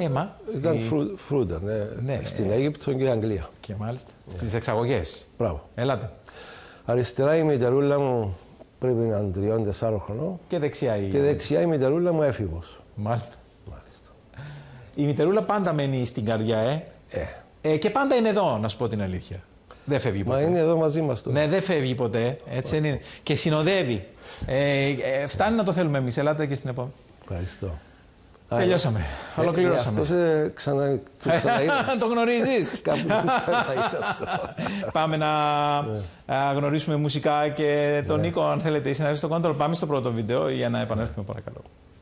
φρούτα, Ναι, στην Αίγυπτο και Αγγλία. Και μάλιστα. Στις εξαγωγές. Μπράβο. Ελάτε. Αριστερά η μητερούλα μου πρέπει να είναι 3-4 χρονών Και δεξιά η. και δεξιά η μητερούλα μου έφηβος. Μάλιστα. Μάλιστα. Η μητερούλα πάντα μένει στην καρδιά, και πάντα είναι εδώ, να σου πω την αλήθεια. Δεν φεύγει ποτέ. Μα είναι εδώ μαζί μας τώρα. Ναι, δεν φεύγει ποτέ. Έτσι δεν είναι. Και συνοδεύει. Φτάνει να το θέλουμε εμείς. Ελάτε και στην επόμενη. Ευχαριστώ. Τελειώσαμε. Ολοκληρώσαμε. Αυτό το ξαναείδα. Το γνωρίζεις. Κάπου το ξαναείδα αυτό. Πάμε να γνωρίσουμε μουσικά και τον Νίκο, αν θέλετε, εσύ να έρθει στο control. Πάμε στο πρώτο βίντεο για να επανέλθουμε, παρακαλώ.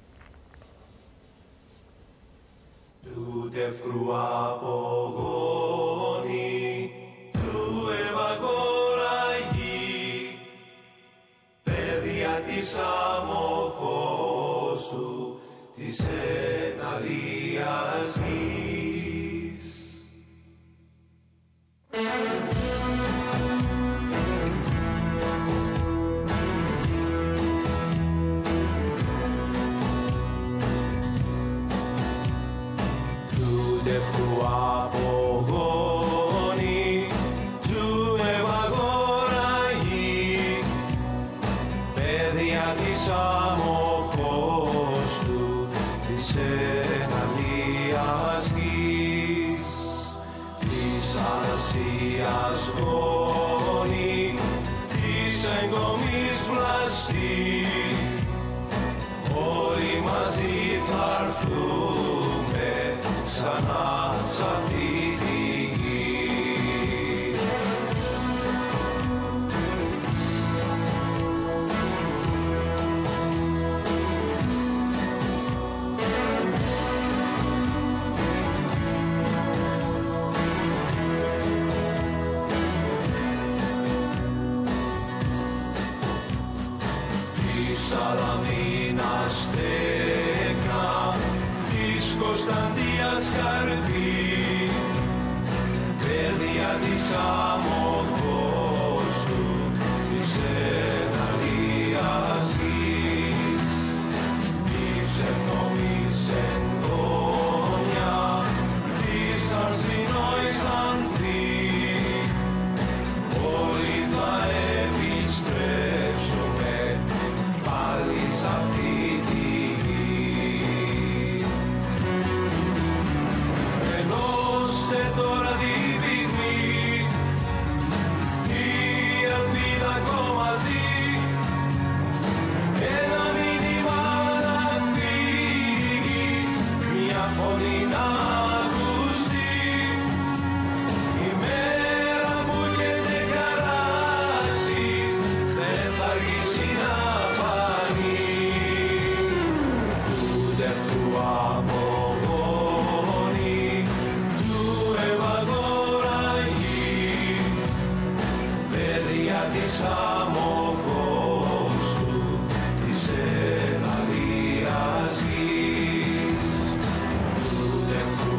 Του τευκρού απογόνη, του ευαγοραγή, παιδιά της αμοχώς. εναλίας γης. Του δευκού απογόνη, του ευαγοραγή, παιδιά της αμοχώς του, της εναλίας γης, της Ανασίας γόνη, της εγκομής βλαστή, όλοι μαζί θα έρθουμε ξανά σ' αυτή τη γη. Της Σαλαμίνας στέκνα, της Κωνσταντίας καρπή, παιδιά της αμοχώς του, της εναλίας γης, της ευνομής εντόνια, της αρσινόης ανθή, όλοι θα επιστρέψουμε πάλι σ' αυτή τη γη. Ενώστε τώρα την πυγμή, η ελπίδα ακόμα ζει, ένα μήνυμα να φύγει, μια φωνή να ακουστεί, η μέρα που έχετε χαράξει δεν θα αργήσει να φανεί. Του δευτού απογόνη, του ευαγοραγή, παιδιά της αμοχώς του, της εναλίας γης. Του δευτού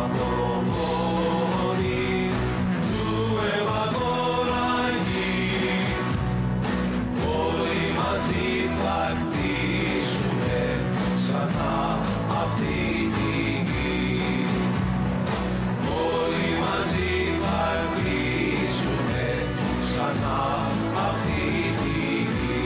απογόνη, του ευαγοραγή, όλοι μαζί θα κτίσουμε ξανά αυτή τη γη. Όλοι μαζί θα κτίσουμε ξανά αυτή τη γη.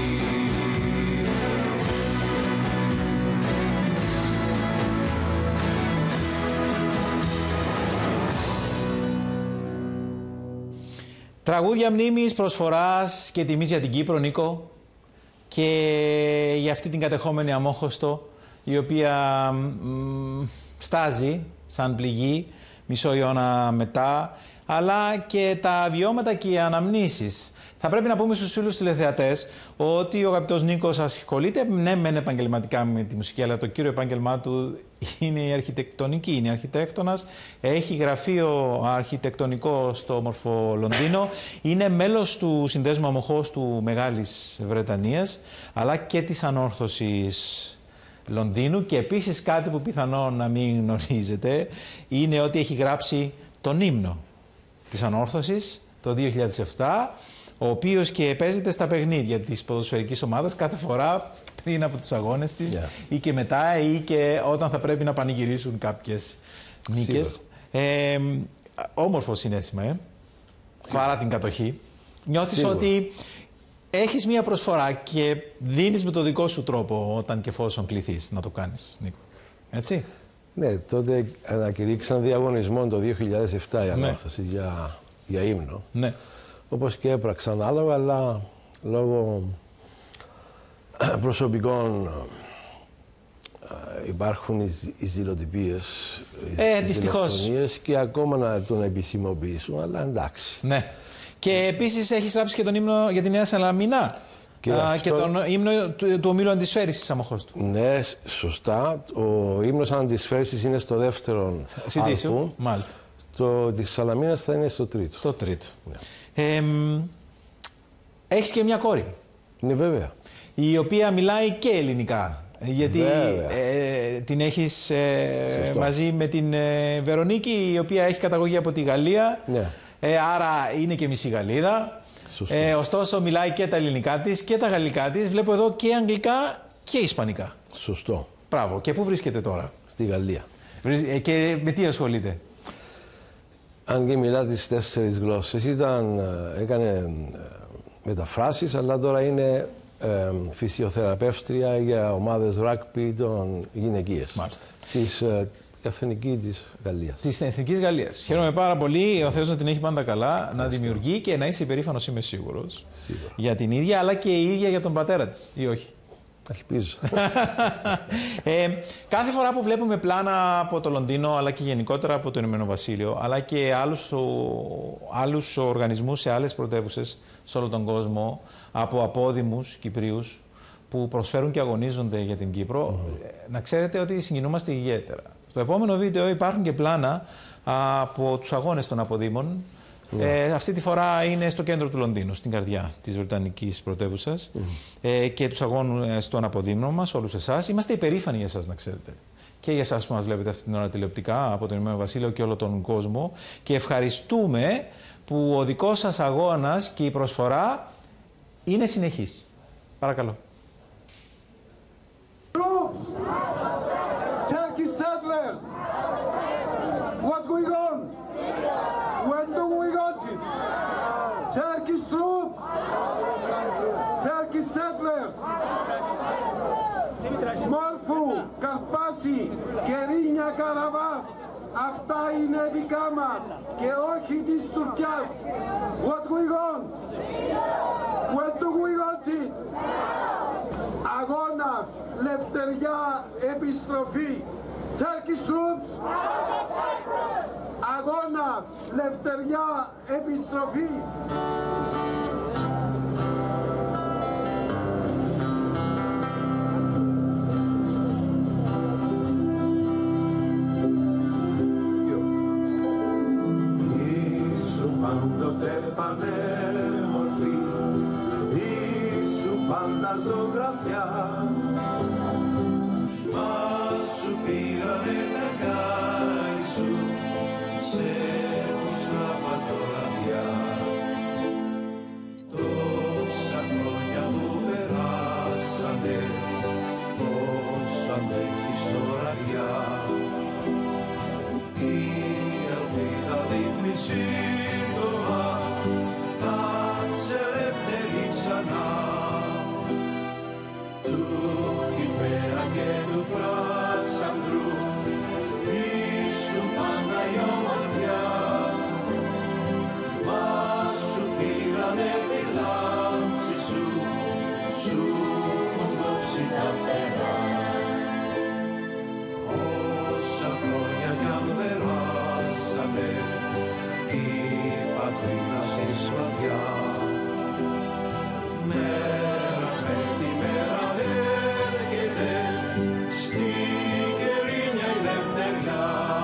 Τραγούδια μνήμης, προσφοράς και τιμής για την Κύπρο, Νίκο, και για αυτή την κατεχόμενη αμόχωστο, η οποία στάζει σαν πληγή μισό αιώνα μετά, αλλά και τα βιώματα και οι αναμνήσεις. Θα πρέπει να πούμε στους φίλους τηλεθεατές ότι ο αγαπητός Νίκος ασχολείται, ναι, μεν επαγγελματικά με τη μουσική, αλλά το κύριο επάγγελμά του είναι η αρχιτεκτονική, είναι αρχιτέκτονας, έχει γραφείο αρχιτεκτονικό στο όμορφο Λονδίνο, είναι μέλος του Συνδέσμου Αμοχώς του Μεγάλης Βρετανίας, αλλά και της Ανόρθωσης Λονδίνου, και επίσης κάτι που πιθανόν να μην γνωρίζετε είναι ότι έχει γράψει τον ύμνο της Ανόρθωσης το 2007, ο οποίος και παίζεται στα παιχνίδια της ποδοσφαιρικής ομάδας κάθε φορά πριν από τους αγώνες της, ή και μετά, ή και όταν θα πρέπει να πανηγυρίσουν κάποιες νίκες. Όμορφο συναίσθημα, παρά την κατοχή. Νιώθεις ότι έχεις μία προσφορά και δίνεις με το δικό σου τρόπο όταν και εφόσον κληθείς να το κάνεις, Νίκο. Έτσι. Ναι, τότε ανακηρύξαν διαγωνισμό το 2007 η Ανόρθωση για ύμνο. Ναι. Όπως και έπραξαν άλογα, αλλά λόγω προσωπικών υπάρχουν οι ζηλοτυπίες, οι ζηλοφωνίες, και ακόμα να τον επισημοποιήσουν, αλλά εντάξει. Ναι. Και επίσης έχεις γράψει και τον ύμνο για τη Νέα Σαλαμίνα και τον ύμνο του ομίλου Αντισφαίρησης της Αμοχώς του. Ναι, σωστά. Ο ύμνος Αντισφαίρησης είναι στο δεύτερο άλμπουμ. Μάλιστα. Το της Σαλαμίνας θα είναι στο τρίτο. Στο τρίτο. Ναι. Έχεις και μια κόρη. Ναι, βέβαια. Η οποία μιλάει και ελληνικά Γιατί την έχεις μαζί με την Βερονίκη, η οποία έχει καταγωγή από τη Γαλλία. Ναι. Άρα είναι και μισή Γαλλίδα. Ωστόσο μιλάει και τα ελληνικά της και τα γαλλικά της. Βλέπω εδώ και αγγλικά και ισπανικά. Σωστό. Μπράβο. Και πού βρίσκεται τώρα? Στη Γαλλία. Και με τι ασχολείται? Αν και μιλά τις 4 γλώσσες, έκανε μεταφράσεις, αλλά τώρα είναι φυσιοθεραπεύτρια για ομάδες ρugby των γυναικείες. Μάλιστα. Της εθνική της Γαλλίας. Της εθνικής Γαλλίας. Χαίρομαι πάρα πολύ. Ο Θεός να την έχει πάντα καλά, να δημιουργεί και να είσαι υπερήφανος, είμαι σίγουρος. Σίγουρα. Για την ίδια, αλλά και η ίδια για τον πατέρα της, ή όχι? Ελπίζω. Κάθε φορά που βλέπουμε πλάνα από το Λονδίνο, αλλά και γενικότερα από το Ηνωμένο Βασίλειο, αλλά και άλλους οργανισμούς σε άλλες πρωτεύουσες σε όλο τον κόσμο, από απόδημους Κυπρίους που προσφέρουν και αγωνίζονται για την Κύπρο, να ξέρετε ότι συγκινούμαστε ιδιαίτερα. Στο επόμενο βίντεο υπάρχουν και πλάνα από τους αγώνες των αποδήμων. Αυτή τη φορά είναι στο κέντρο του Λονδίνου, στην καρδιά της Βρετανικής πρωτεύουσας, και τους αγώνες των αποδήμων μας, όλους εσάς. Είμαστε υπερήφανοι για εσάς, να ξέρετε. Και για εσάς που μας βλέπετε αυτή την ώρα τηλεοπτικά από το Ηνωμένο Βασίλειο και όλο τον κόσμο. Και ευχαριστούμε που ο δικός σας αγώνας και η προσφορά είναι συνεχής. Παρακαλώ. Turkish settlers! What we want? When do we want it? Turkish troops! Turkish settlers! Μόρφου, Καρπάση, Κερίνια, Καραβάς, αυτά είναι δικά μας και όχι της Τουρκιάς. What we want? When do we want it? Αγώνας, λευτεριά, επιστροφή. Turkish troops. Αγώνας, λευτεριά, επιστροφή. Ήσου πάντοτε πανέμορφη, ήσου πάντα ζωγραφιά. Μα σου πήρανε τα κάρι σου σε πουσά πατωραδιά. Τόσα χρόνια που περάσανε, πώς αντέχεις τώρα πια. Η ελπίδα δείχνει σύντομα, θα σε ελεύθερη ξανά. Του Κυπέρα και του Πράξανδρου, ήσου πάντα η ομορφιά. Μα σου πήρανε τη λάμψη σου, σου έχουν κόψει τα φτερά. Όσα χρόνια κι αν περάσανε, η πατρίδα στη σκλαβιά. Μέρα με τη μέρα έρχεται, στη Κερίνια η λευτεριά.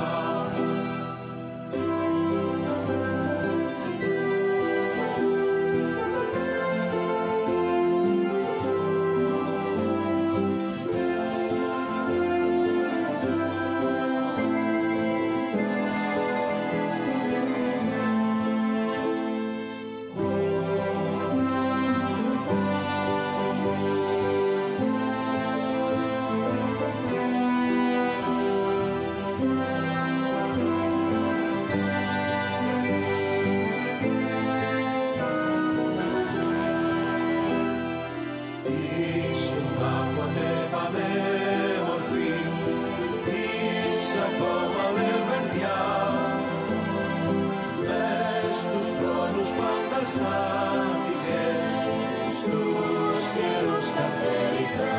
Ήσουν κάποτε πανέμορφη, είσαι ακόμα λεβεντιά. Μες στους χρόνους πάντα στάθηκες, στους καιρούς κατερικά.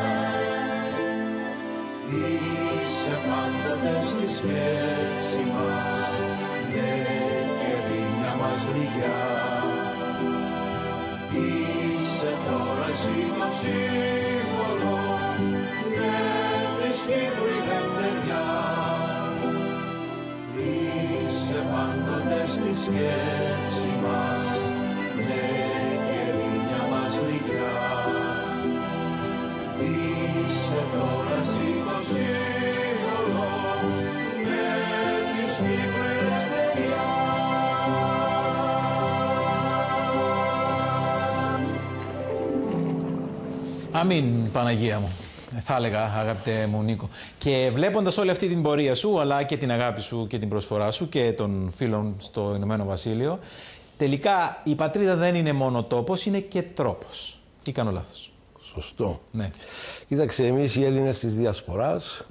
Είσαι πάντοτε στη σκέψη μας, ναι, Κερίνια μας γλυκιά. Είσαι τώρα εσύ το σύμβολο, ναι, της Κύπρου η λευτεριά. Είσαι πάντοτε στη σκέψη μας, ναι, Κερίνια μας γλυκιά. Είσαι τώρα Αμήν, Παναγία μου. Θα έλεγα, αγαπητέ μου Νίκο. Και βλέποντας όλη αυτή την πορεία σου, αλλά και την αγάπη σου και την προσφορά σου και των φίλων στο Ηνωμένο Βασίλειο, τελικά η πατρίδα δεν είναι μόνο τόπος, είναι και τρόπος. Ή κάνω λάθος? Σωστό. Ναι. Κοίταξε, εμείς οι Έλληνες της Διασποράς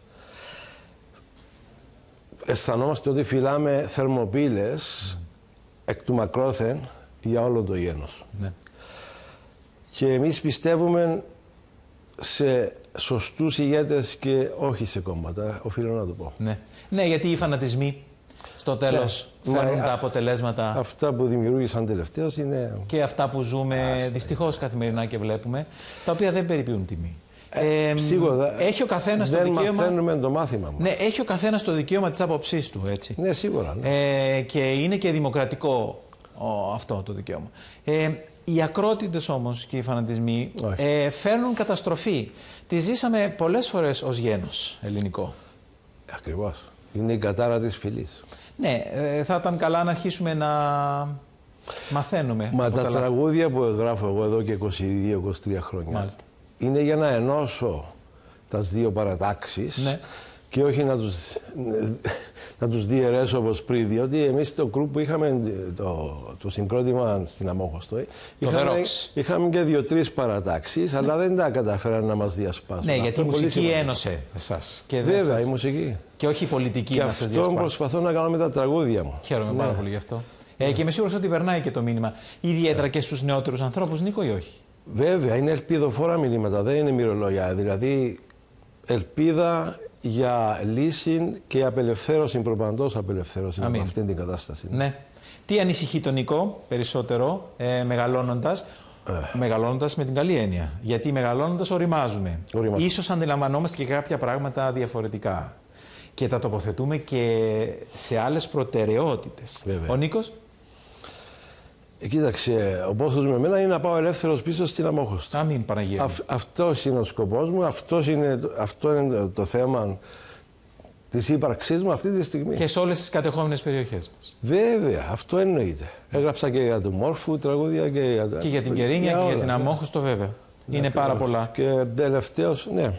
αισθανόμαστε ότι φυλάμε θερμοπύλες εκ του μακρόθεν για όλο το γένος. Ναι. Και εμείς πιστεύουμε σε σωστούς ηγέτες και όχι σε κόμματα, οφείλω να το πω. Ναι, ναι, γιατί οι φανατισμοί στο τέλος φέρνουν τα αποτελέσματα. Αυτά που δημιουργήσαν τελευταίως είναι... Και αυτά που ζούμε δυστυχώς καθημερινά και βλέπουμε, τα οποία δεν περιποιούν τιμή. Σίγουρα. Έχει ο καθένας το δικαίωμα. Δεν μαθαίνουμε το μάθημα μας. Ναι, έχει ο καθένας το δικαίωμα της άποψής του, έτσι. Ναι, σίγουρα. Ναι. Και είναι και δημοκρατικό αυτό το δικαίωμα. Οι ακρότητες όμως και οι φανατισμοί φέρνουν καταστροφή. Τη ζήσαμε πολλές φορές ως γένος ελληνικό. Ακριβώς. Είναι η κατάρα της φυλής. Ναι, θα ήταν καλά να αρχίσουμε να μαθαίνουμε. Μα τα τραγούδια που εγγράφω εγώ εδώ και 22-23 χρόνια, μάλιστα, είναι για να ενώσω τις δύο παρατάξεις, ναι, και όχι να τους διαιρέσω όπως πριν, διότι εμείς το γκρουπ που είχαμε το συγκρότημα στην Αμόχωστο, είχαμε και 2-3 παρατάξεις, αλλά δεν τα καταφέραν να μας διασπάσουν. Ναι, γιατί η μουσική ένωσε εσάς. Και βέβαια, η μουσική. Και όχι η πολιτική να σας διασπάσει. Και αυτό προσπαθώ να κάνω με τα τραγούδια μου. Χαίρομαι πάρα πολύ γι' αυτό. Και είμαι σίγουρος ότι περνάει και το μήνυμα. Ιδιαίτερα και στους νεότερους ανθρώπους, Νίκο, ή όχι? Βέβαια, είναι ελπιδοφόρα μηνύματα, δεν είναι μυρολόγια. Δηλαδή, ελπίδα για λύση και απελευθέρωση, προπαντός απελευθέρωση από αυτήν την κατάσταση. Ναι. Τι ανησυχεί τον Νίκο περισσότερο μεγαλώνοντας με την καλή έννοια? Γιατί μεγαλώνοντας οριμάζουμε. Ίσως αντιλαμβανόμαστε και κάποια πράγματα διαφορετικά και τα τοποθετούμε και σε άλλες προτεραιότητες. Βέβαια. Ο Νίκος? Κοίταξε, ο πόθος με εμένα είναι να πάω ελεύθερος πίσω στην Αμόχωστο. Αμήν, Παναγία. Αυτός είναι ο σκοπός μου, αυτό είναι το θέμα της ύπαρξής μου αυτή τη στιγμή. Και σε όλες τις κατεχόμενες περιοχές μας. Βέβαια, αυτό εννοείται. Έγραψα και για τον Μόρφου τραγούδια και για την Κερίνια και για την Αμόχωστο, βέβαια. Ναι, είναι πάρα πολλά. Και τελευταίως, ναι.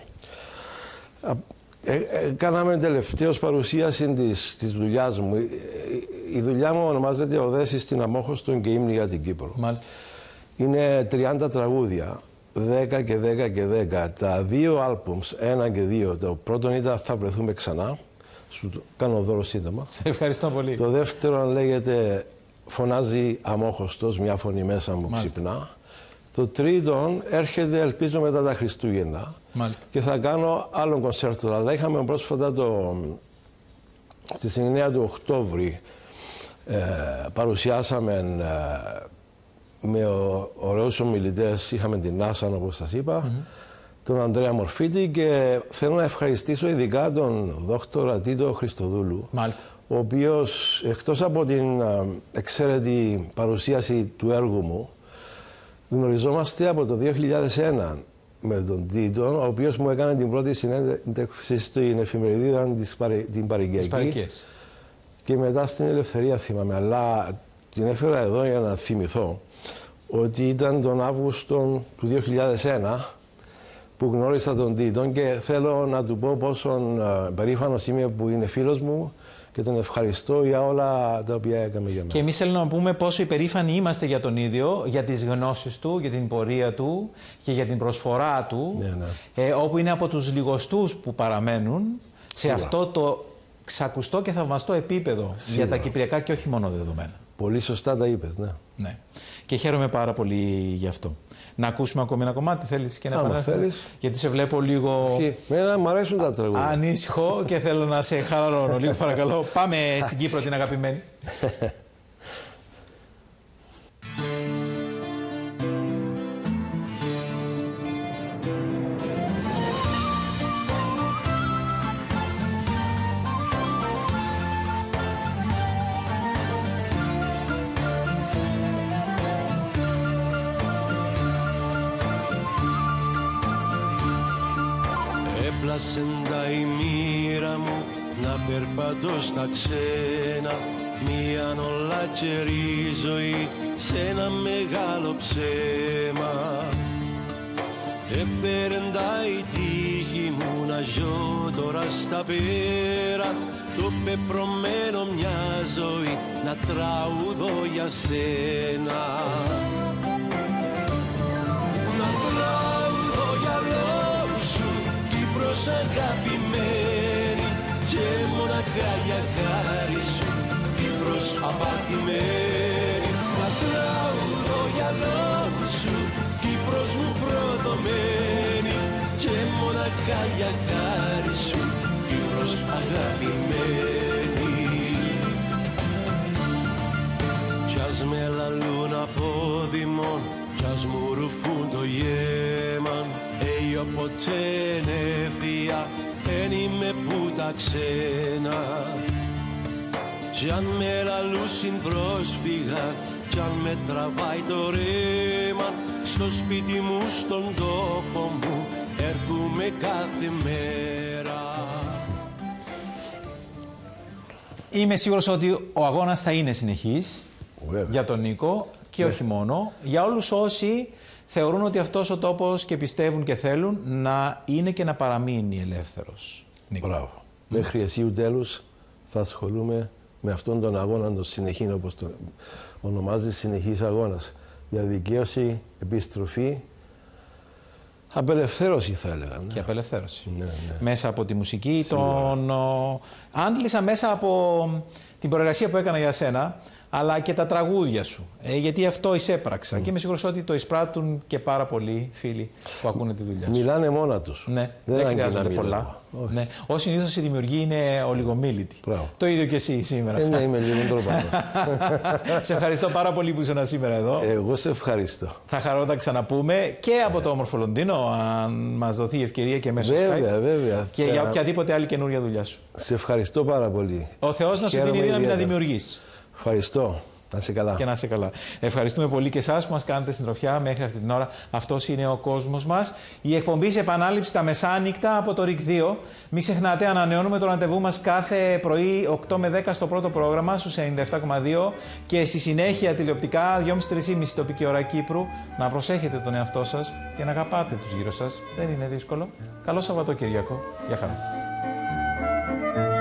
Κάναμε τελευταίως παρουσίαση της δουλειάς μου. Η δουλειά μου ονομάζεται «Οδέσεις στην Αμόχωστο και ύμνη για την Κύπρο». Μάλιστα. Είναι 30 τραγούδια, 10 και 10 και 10. Τα δύο άλμπουμς, 1 και 2. Το πρώτο ήταν «Θα βρεθούμε ξανά». Σου κάνω δώρο σύντομα. Σε ευχαριστώ πολύ. Το δεύτερο λέγεται «Φωνάζει Αμόχωστος, μια φωνή μέσα μου ξυπνά». Το τρίτο έρχεται, ελπίζω, μετά τα Χριστούγεννα. Μάλιστα. Και θα κάνω άλλο κονσέρτο. Αλλά είχαμε πρόσφατα στις 9 του Οκτώβρη παρουσιάσαμε με ωραίους ομιλητές, είχαμε την Νάσα, όπως σας είπα, τον Ανδρέα Μορφίτη, και θέλω να ευχαριστήσω ειδικά τον δόκτορα Τίτο Χριστοδούλου, μάλιστα, ο οποίος εκτός από την εξαίρετη παρουσίαση του έργου μου, γνωριζόμαστε από το 2001 με τον Τίτο, ο οποίος μου έκανε την πρώτη συνέντευξη στην εφημερίδα την Παρικιακή και μετά στην Ελευθερία, θυμάμαι. Αλλά την έφερα εδώ για να θυμηθώ ότι ήταν τον Αύγουστο του 2001 που γνώρισα τον Τίτο, και θέλω να του πω πόσο περήφανος είμαι που είναι φίλος μου και τον ευχαριστώ για όλα τα οποία έκαμε για μένα. Και εμείς θέλουμε να πούμε πόσο υπερήφανοι είμαστε για τον ίδιο, για τις γνώσεις του, για την πορεία του και για την προσφορά του, όπου είναι από τους λιγοστούς που παραμένουν σε αυτό το ξακουστό και θαυμαστό επίπεδο για τα κυπριακά και όχι μόνο δεδομένα. Πολύ σωστά τα είπες, ναι. Και χαίρομαι πάρα πολύ γι' αυτό. Να ακούσουμε ακόμη ένα κομμάτι, θέλεις και να επανέλθουμε? Γιατί σε βλέπω λίγο μου αρέσουν τα τραγούδια. Ανήσυχο και θέλω να σε χαλαρώνω λίγο, παρακαλώ. Πάμε στην Κύπρο την αγαπημένη. Έπλασεντα η μοίρα μου να περπατώ στα ξένα, μια ολάκερη ζωή σε ένα μεγάλο ψέμα. Έφερεντα η τύχη μου να ζω τώρα στα πέρα, το πεπρωμένο μια ζωή να τραουδώ για σένα. Να τραουδώ για λόγους σου, Κύπρος αγαπημένη, και μοναχά για χάρη σου, Κύπρος απατημένη. Να τραουδώ για λόγους σου, Κύπρος μου προδομένη, και μοναχά για χάρη σου, Κύπρος αγαπημένη. Κι ας με λαλούν απόδημον, κι ας μου ρουφούν το γέμαν, εγώ ποτέ νεφία, εν είμαι που τα ξένα. Κι αν με λαλούσιν πρόσφυγα, κι αν με τραβάει το ρέμα, στο σπίτι μου, στον τόπο μου, έρχομαι κάθε μέρα. Είμαι σίγουρος ότι ο αγώνας θα είναι συνεχής για τον Νίκο και όχι μόνο. Για όλους όσοι θεωρούν ότι αυτός ο τόπος και πιστεύουν και θέλουν να είναι και να παραμείνει ελεύθερος. Νίκο. Μπράβο. Μέχρι εσύ τέλους θα ασχολούμαι με αυτόν τον αγώνα, τον συνεχή, όπως τον ονομάζει, συνεχής αγώνας. Για δικαίωση, επιστροφή, απελευθέρωση θα έλεγα. Ναι. Και απελευθέρωση. Ναι, ναι. Μέσα από τη μουσική, άντλησα μέσα από την προεργασία που έκανα για σένα, αλλά και τα τραγούδια σου. Γιατί αυτό εισέπραξα. Και είμαι σίγουρος ότι το εισπράττουν και πάρα πολλοί φίλοι που ακούνε τη δουλειά σου. Μιλάνε μόνα τους. Ναι, δεν χρειάζονται πολλά. Ναι. Ως συνήθως η δημιουργία είναι ολιγομίλητη. Το ίδιο και εσύ σήμερα. Ναι, είμαι λίγο τροπανό. Σε ευχαριστώ πάρα πολύ που ήσουν σήμερα εδώ. Εγώ σε ευχαριστώ. Θα χαρώ να τα ξαναπούμε και από το όμορφο Λονδίνο, αν μας δοθεί η ευκαιρία και μέσω Skype. Βέβαια. Και για οποιαδήποτε άλλη καινούρια δουλειά σου. Σε ευχαριστώ πάρα πολύ. Ο Θεός να σου δίνει δύναμη να δημιουργείς. Ευχαριστώ. Να είσαι καλά. Και να είσαι καλά. Ευχαριστούμε πολύ και εσάς που μας κάνετε συντροφιά μέχρι αυτή την ώρα. Αυτός είναι ο κόσμος μας. Η εκπομπή σε επανάληψη τα μεσάνυχτα από το ΡΙΚ 2. Μην ξεχνάτε, ανανεώνουμε το ραντεβού μας κάθε πρωί 8 με 10 στο πρώτο πρόγραμμα στους 97,2 και στη συνέχεια τηλεοπτικά 2.30-3.30 τοπική ώρα Κύπρου. Να προσέχετε τον εαυτό σας και να αγαπάτε τους γύρω σας. Δεν είναι δύσκολο. Καλό Σαββατοκύριακο. Γεια χαρά.